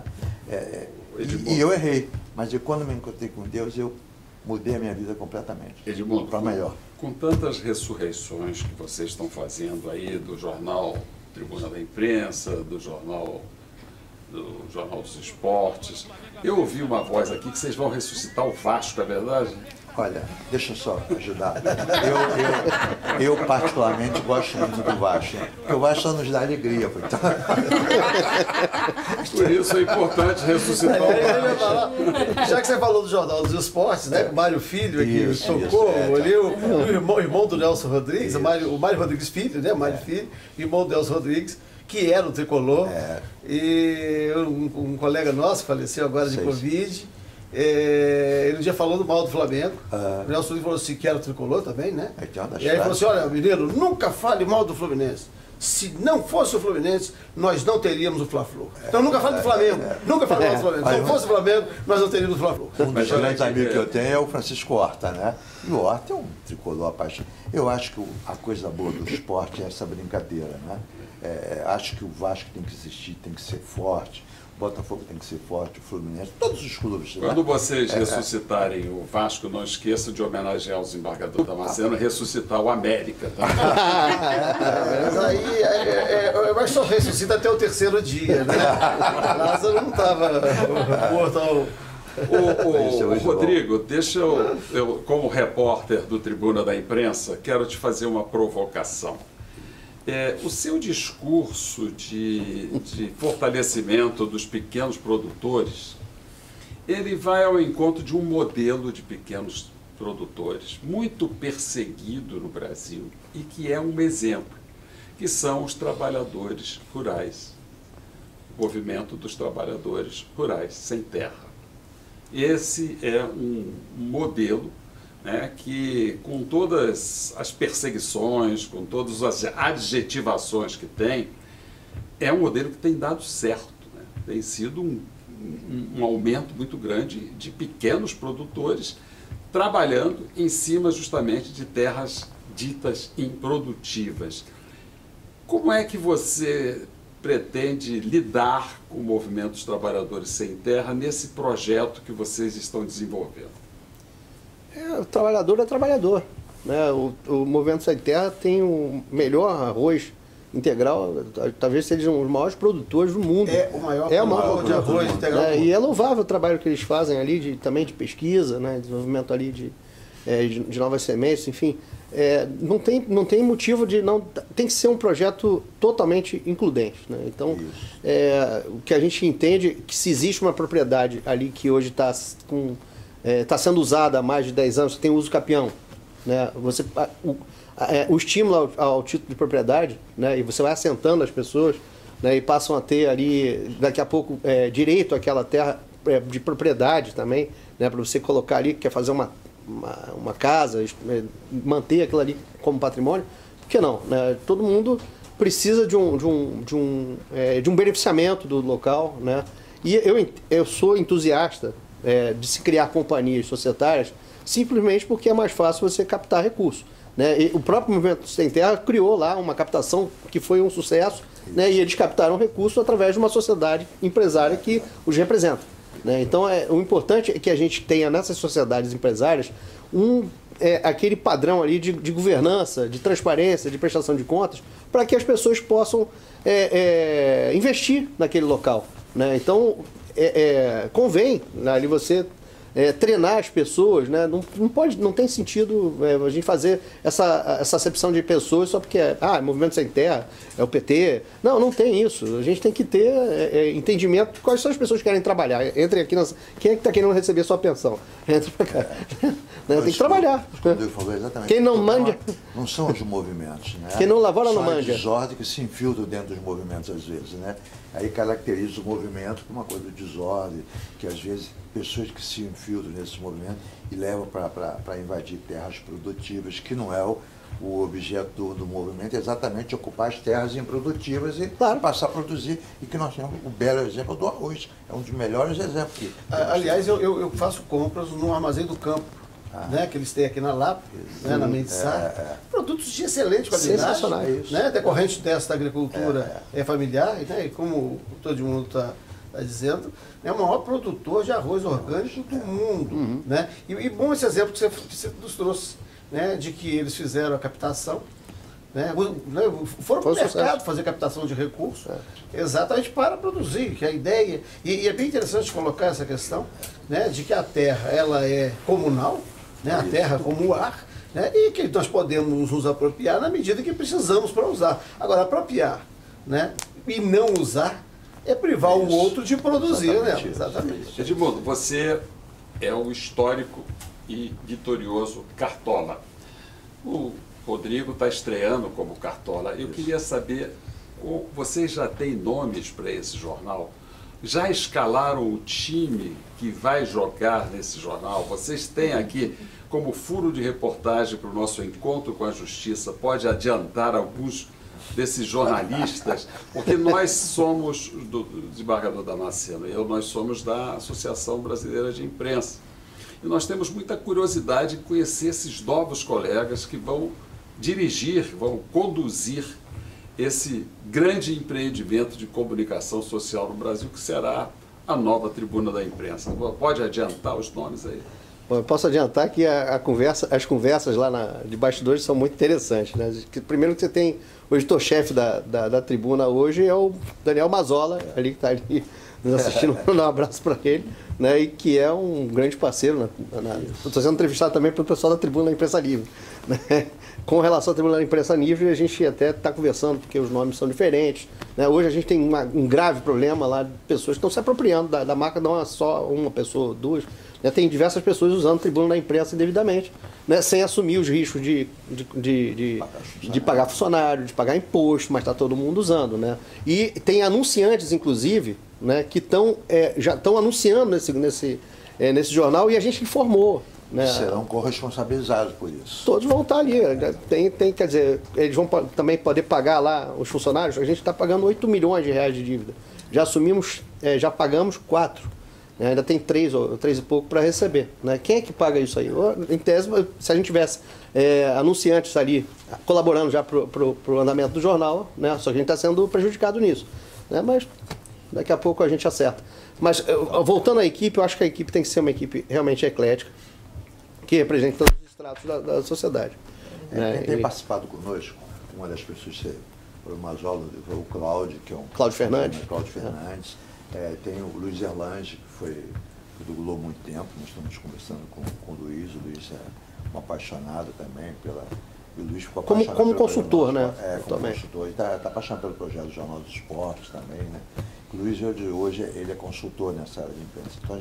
E eu errei, mas quando me encontrei com Deus, eu mudei a minha vida completamente, para melhor. Com tantas ressurreições que vocês estão fazendo aí, do jornal Tribuna da Imprensa, do Jornal dos Esportes, eu ouvi uma voz aqui que vocês vão ressuscitar o Vasco, é verdade? Olha, deixa eu só ajudar. Eu particularmente gosto muito do Vasco, porque o Vasco só nos dá alegria. Então. Por isso é importante ressuscitar o Vasco. Já que você falou do Jornal dos Esportes, né? O Mário Filho aqui tocou, o irmão do Nelson Rodrigues, o Mário Rodrigues Filho, né? Mário Filho, irmão do Nelson Rodrigues, que era o tricolor. E um colega nosso faleceu agora de Covid. Ele um dia falou do mal do Flamengo. O Nelson Rodrigues falou assim, que era o tricolor também, né? E aí ele falou assim, olha, menino, nunca fale mal do Fluminense. Se não fosse o Fluminense, nós não teríamos o Fla-Flu. Então nunca fale do Flamengo. Nunca fale mal do Flamengo. Se não fosse o Flamengo, nós não teríamos o Fla-Flu. Um dos grandes amigos que eu tenho é o Francisco Horta, né? E o Horta é um tricolor apaixonado. Eu acho que a coisa boa do esporte é essa brincadeira, né? Acho que o Vasco tem que existir, tem que ser forte. Botafogo tem que ser forte, o Fluminense, todos os clubes. Quando vocês ressuscitarem o Vasco, não esqueçam de homenagear o desembargador Damasceno e ressuscitar o América também. Mas aí, mas só ressuscita até o terceiro dia, né? Lázaro não estava morto ao... Rodrigo, deixa eu, como repórter do Tribuna da Imprensa, quero te fazer uma provocação. O seu discurso de fortalecimento dos pequenos produtores, ele vai ao encontro de um modelo de pequenos produtores muito perseguido no Brasil e que é um exemplo, que são os trabalhadores rurais, o movimento dos trabalhadores rurais sem terra. Esse é um modelo, né, que, com todas as perseguições, com todas as adjetivações que tem, é um modelo que tem dado certo, né? Tem sido um aumento muito grande de pequenos produtores trabalhando em cima justamente de terras ditas improdutivas. Como é que você pretende lidar com o movimento dos trabalhadores sem terra nesse projeto que vocês estão desenvolvendo? O trabalhador é trabalhador, né? O Movimento Sem Terra tem o melhor arroz integral, talvez seja um dos maiores produtores do mundo. É o maior produtor de arroz integral. E é louvável o trabalho que eles fazem ali, também de pesquisa, né? Desenvolvimento ali de novas sementes, enfim. Não tem motivo de não... Tem que ser um projeto totalmente includente, né? Então, o que a gente entende é que se existe uma propriedade ali que hoje está sendo usada há mais de 10 anos, tem uso capião, né? O estímulo ao título de propriedade, né? E você vai assentando as pessoas, né? E passam a ter ali, daqui a pouco, direito àquela terra de propriedade também, né? Para você colocar ali, quer fazer uma casa, manter aquilo ali como patrimônio, por que não? Né? Todo mundo precisa de um beneficiamento do local, né? E eu sou entusiasta de se criar companhias societárias simplesmente porque é mais fácil você captar recursos, né? E o próprio Movimento Sem Terra criou lá uma captação que foi um sucesso, né? E eles captaram recursos através de uma sociedade empresária que os representa, né? Então, o importante é que a gente tenha nessas sociedades empresárias aquele padrão ali de governança, de transparência, de prestação de contas, para que as pessoas possam investir naquele local, né? Então, convém, né, ali você treinar as pessoas, né? Não tem sentido a gente fazer essa acepção de pessoas só porque Movimento Sem Terra, é o PT. Não tem isso. A gente tem que ter entendimento de quais são as pessoas que querem trabalhar. Entre aqui, quem é que está querendo receber sua pensão? Entra para cá. Tem que trabalhar. Exatamente. Quem não manja... Não são os movimentos, né? Quem não lavora não manja. Só a desordem que se infiltram dentro dos movimentos às vezes, né? Aí caracteriza o movimento como uma coisa de desordem, que às vezes pessoas que se infiltram nesse movimento e levam para invadir terras produtivas, que não é o objeto do movimento, é exatamente ocupar as terras improdutivas e passar a produzir, e que nós temos o belo exemplo do arroz, é um dos melhores exemplos. Aliás, eu faço compras no Armazém do Campo, né, que eles têm aqui na Lapa, né, na Mendissá, produtos de excelente qualidade, né, decorrente dessa agricultura familiar, né, e como todo mundo está dizendo, é o maior produtor de arroz orgânico do mundo, né? E bom esse exemplo que você nos trouxe, né, de que eles fizeram a captação, né, foram para o mercado fazer captação de recursos, exatamente para produzir, que a ideia, e é bem interessante colocar essa questão, né, de que a terra ela é comunal, né, a terra como o ar, né, e que nós podemos nos apropriar na medida que precisamos para usar. Agora, apropriar, né, e não usar é privar o outro de produzir, né? Exatamente. Edmundo, você é o histórico e vitorioso Cartola. O Rodrigo está estreando como Cartola. Eu queria saber, vocês já têm nomes para esse jornal? Já escalaram o time que vai jogar nesse jornal? Vocês têm aqui como furo de reportagem para o nosso encontro com a Justiça? Pode adiantar alguns desses jornalistas? Porque nós somos do desembargador Damasceno, nós somos da Associação Brasileira de Imprensa. E nós temos muita curiosidade em conhecer esses novos colegas que vão dirigir, vão conduzir esse grande empreendimento de comunicação social no Brasil, que será a nova Tribuna da Imprensa. Pode adiantar os nomes aí? Bom, eu posso adiantar que as conversas lá de bastidores são muito interessantes, né? Primeiro que você tem o editor-chefe da Tribuna hoje é o Daniel Mazola, ali que está ali nos assistindo, um abraço para ele, né? E que é um grande parceiro. Estou sendo entrevistado também pelo pessoal da Tribuna da Imprensa Livre, né? Com relação à Tribuna da Imprensa Livre, a gente até está conversando, porque os nomes são diferentes, né? Hoje a gente tem um grave problema lá de pessoas que estão se apropriando da marca, não é só uma pessoa, duas. Tem diversas pessoas usando Tribuna da Imprensa indevidamente, né, sem assumir os riscos de pagar funcionário, de pagar imposto, mas está todo mundo usando. Né? E tem anunciantes, inclusive, né, que já estão anunciando nesse jornal e a gente informou. Né? Serão corresponsabilizados por isso. Todos vão estar ali. Quer dizer, eles vão também poder pagar lá os funcionários. A gente está pagando 8 milhões de reais de dívida. Já assumimos, já pagamos 4. Ainda tem 3 e pouco para receber. Né? Quem é que paga isso aí? Em tese, se a gente tivesse anunciantes ali colaborando já para o andamento do jornal, né? Só que a gente está sendo prejudicado nisso. Né? Mas daqui a pouco a gente acerta. Mas voltando à equipe, eu acho que a equipe tem que ser uma equipe realmente eclética, que representa todos os estratos da sociedade. Quem tem participado conosco, uma das pessoas foi o Mazola, foi o Cláudio, que é um... Cláudio Fernandes. Cláudio Fernandes. Tem o Luiz Erlange, que foi do Globo há muito tempo, nós estamos conversando com o Luiz é um apaixonado também o Luiz ficou apaixonado como consultor, né? Como consultor, ele está apaixonado pelo projeto do Jornal dos Esportes também, né? O Luiz hoje ele é consultor nessa área de imprensa, então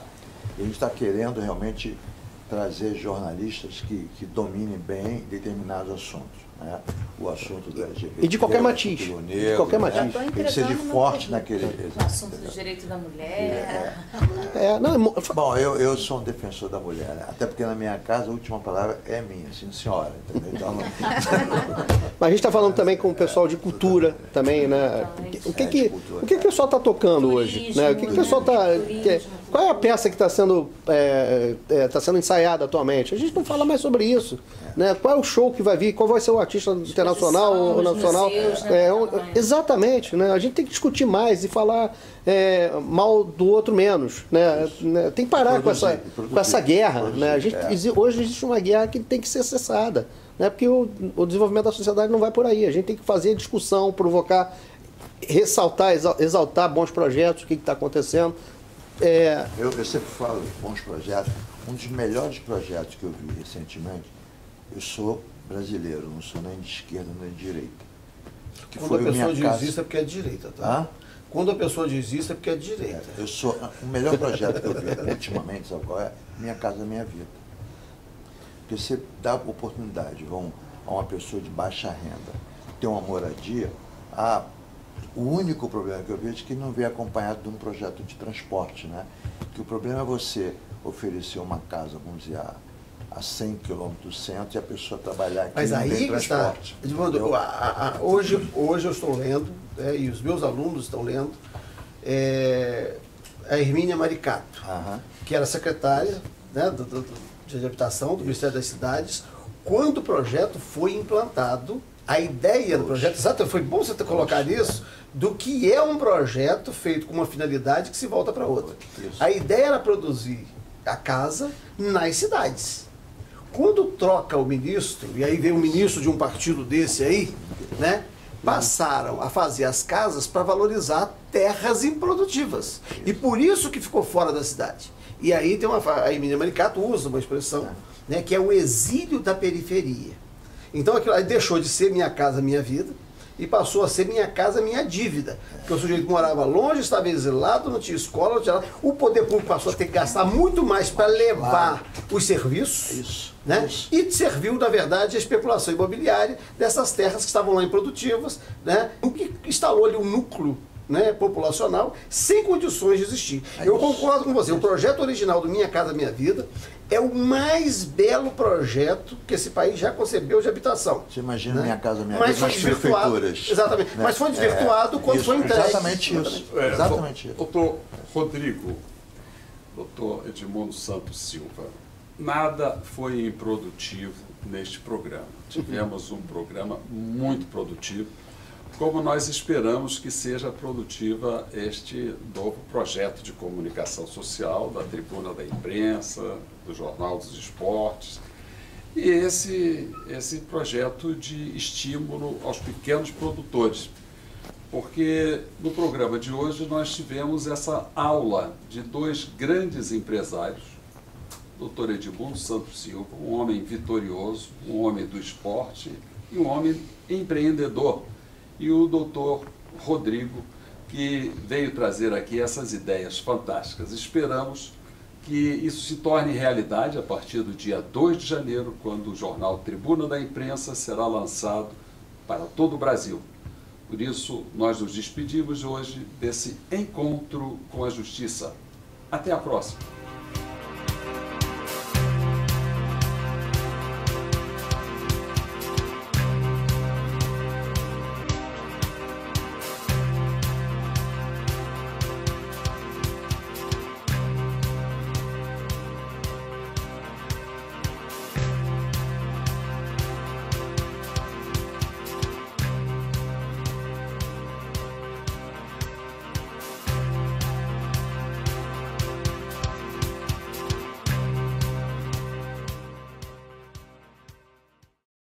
a gente está querendo realmente trazer jornalistas que dominem bem determinados assuntos. Né? O assunto do LGBT. E de qualquer matiz. De qualquer matiz. Ele seja forte naquele. O assunto do direito da mulher. Bom, eu sou um defensor da mulher, né? Até porque na minha casa a última palavra é minha, sim, senhora. Entendeu? Então, mas a gente está falando também com o pessoal de cultura também, né? O que o pessoal está tocando hoje? Né? O que o pessoal está. Qual é a peça que está sendo ensaiada atualmente? A gente não fala mais sobre isso. Né? Qual é o show que vai vir? Qual vai ser o artista internacional ou nacional? Museus, exatamente. Né? A gente tem que discutir mais e falar mal do outro menos. Né? Tem que parar com essa guerra. Né? Hoje existe uma guerra que tem que ser cessada. Né? Porque o desenvolvimento da sociedade não vai por aí. A gente tem que fazer discussão, provocar, ressaltar, exaltar bons projetos, o que está acontecendo. Eu sempre falo de bons projetos. Um dos melhores projetos que eu vi recentemente, eu sou brasileiro, não sou nem de esquerda nem de direita. Quando a pessoa diz isso é porque é de direita, tá? Quando a pessoa diz isso é porque é de direita. O melhor projeto que eu vi ultimamente, sabe qual é? Minha Casa Minha Vida. Porque você dá oportunidade a uma pessoa de baixa renda ter uma moradia, o único problema que eu vejo é que não vem acompanhado de um projeto de transporte, né? Que o problema é você oferecer uma casa, vamos dizer, a 100 km do centro e a pessoa trabalhar aqui. Mas não aí tem transporte. Hoje eu estou lendo, e os meus alunos estão lendo, a Hermínia Maricato, que era secretária, né, de habitação do Ministério das Cidades, quando o projeto foi implantado. A ideia do projeto, exato, foi bom você ter colocado isso, do que é um projeto feito com uma finalidade que se volta para outra. Isso. A ideia era produzir a casa nas cidades. Quando troca o ministro, e aí vem um ministro de um partido desse aí, né, passaram a fazer as casas para valorizar terras improdutivas. E por isso que ficou fora da cidade. E aí tem a Hermínia Maricato usa uma expressão, né, que é o exílio da periferia. Então aquilo aí deixou de ser Minha Casa Minha Vida e passou a ser Minha Casa Minha Dívida. Porque o sujeito morava longe, estava exilado, não tinha escola, não tinha nada. O poder público passou a ter que gastar muito mais para levar os serviços. Né? E serviu, na verdade, a especulação imobiliária dessas terras que estavam lá improdutivas, né? O que instalou ali um núcleo, né, populacional sem condições de existir. Eu concordo com você, o projeto original do Minha Casa Minha Vida é o mais belo projeto que esse país já concebeu de habitação. Você imagina, né? Minha Casa Minha Vida nas prefeituras. Exatamente, né? Mas foi desvirtuado quando foi entregue. Exatamente isso. Exatamente isso. Doutor Rodrigo, doutor Edmundo Santos Silva, nada foi improdutivo neste programa. Tivemos um programa muito produtivo, como nós esperamos que seja produtiva este novo projeto de comunicação social da Tribuna da Imprensa, do Jornal dos Esportes, e esse projeto de estímulo aos pequenos produtores. Porque no programa de hoje nós tivemos essa aula de dois grandes empresários, Dr. Edmundo Santos Silva, um homem vitorioso, um homem do esporte e um homem empreendedor, e o Dr. Rodrigo, que veio trazer aqui essas ideias fantásticas. Esperamos que isso se torne realidade a partir do dia 2 de janeiro, quando o jornal Tribuna da Imprensa será lançado para todo o Brasil. Por isso, nós nos despedimos hoje desse encontro com a justiça. Até a próxima!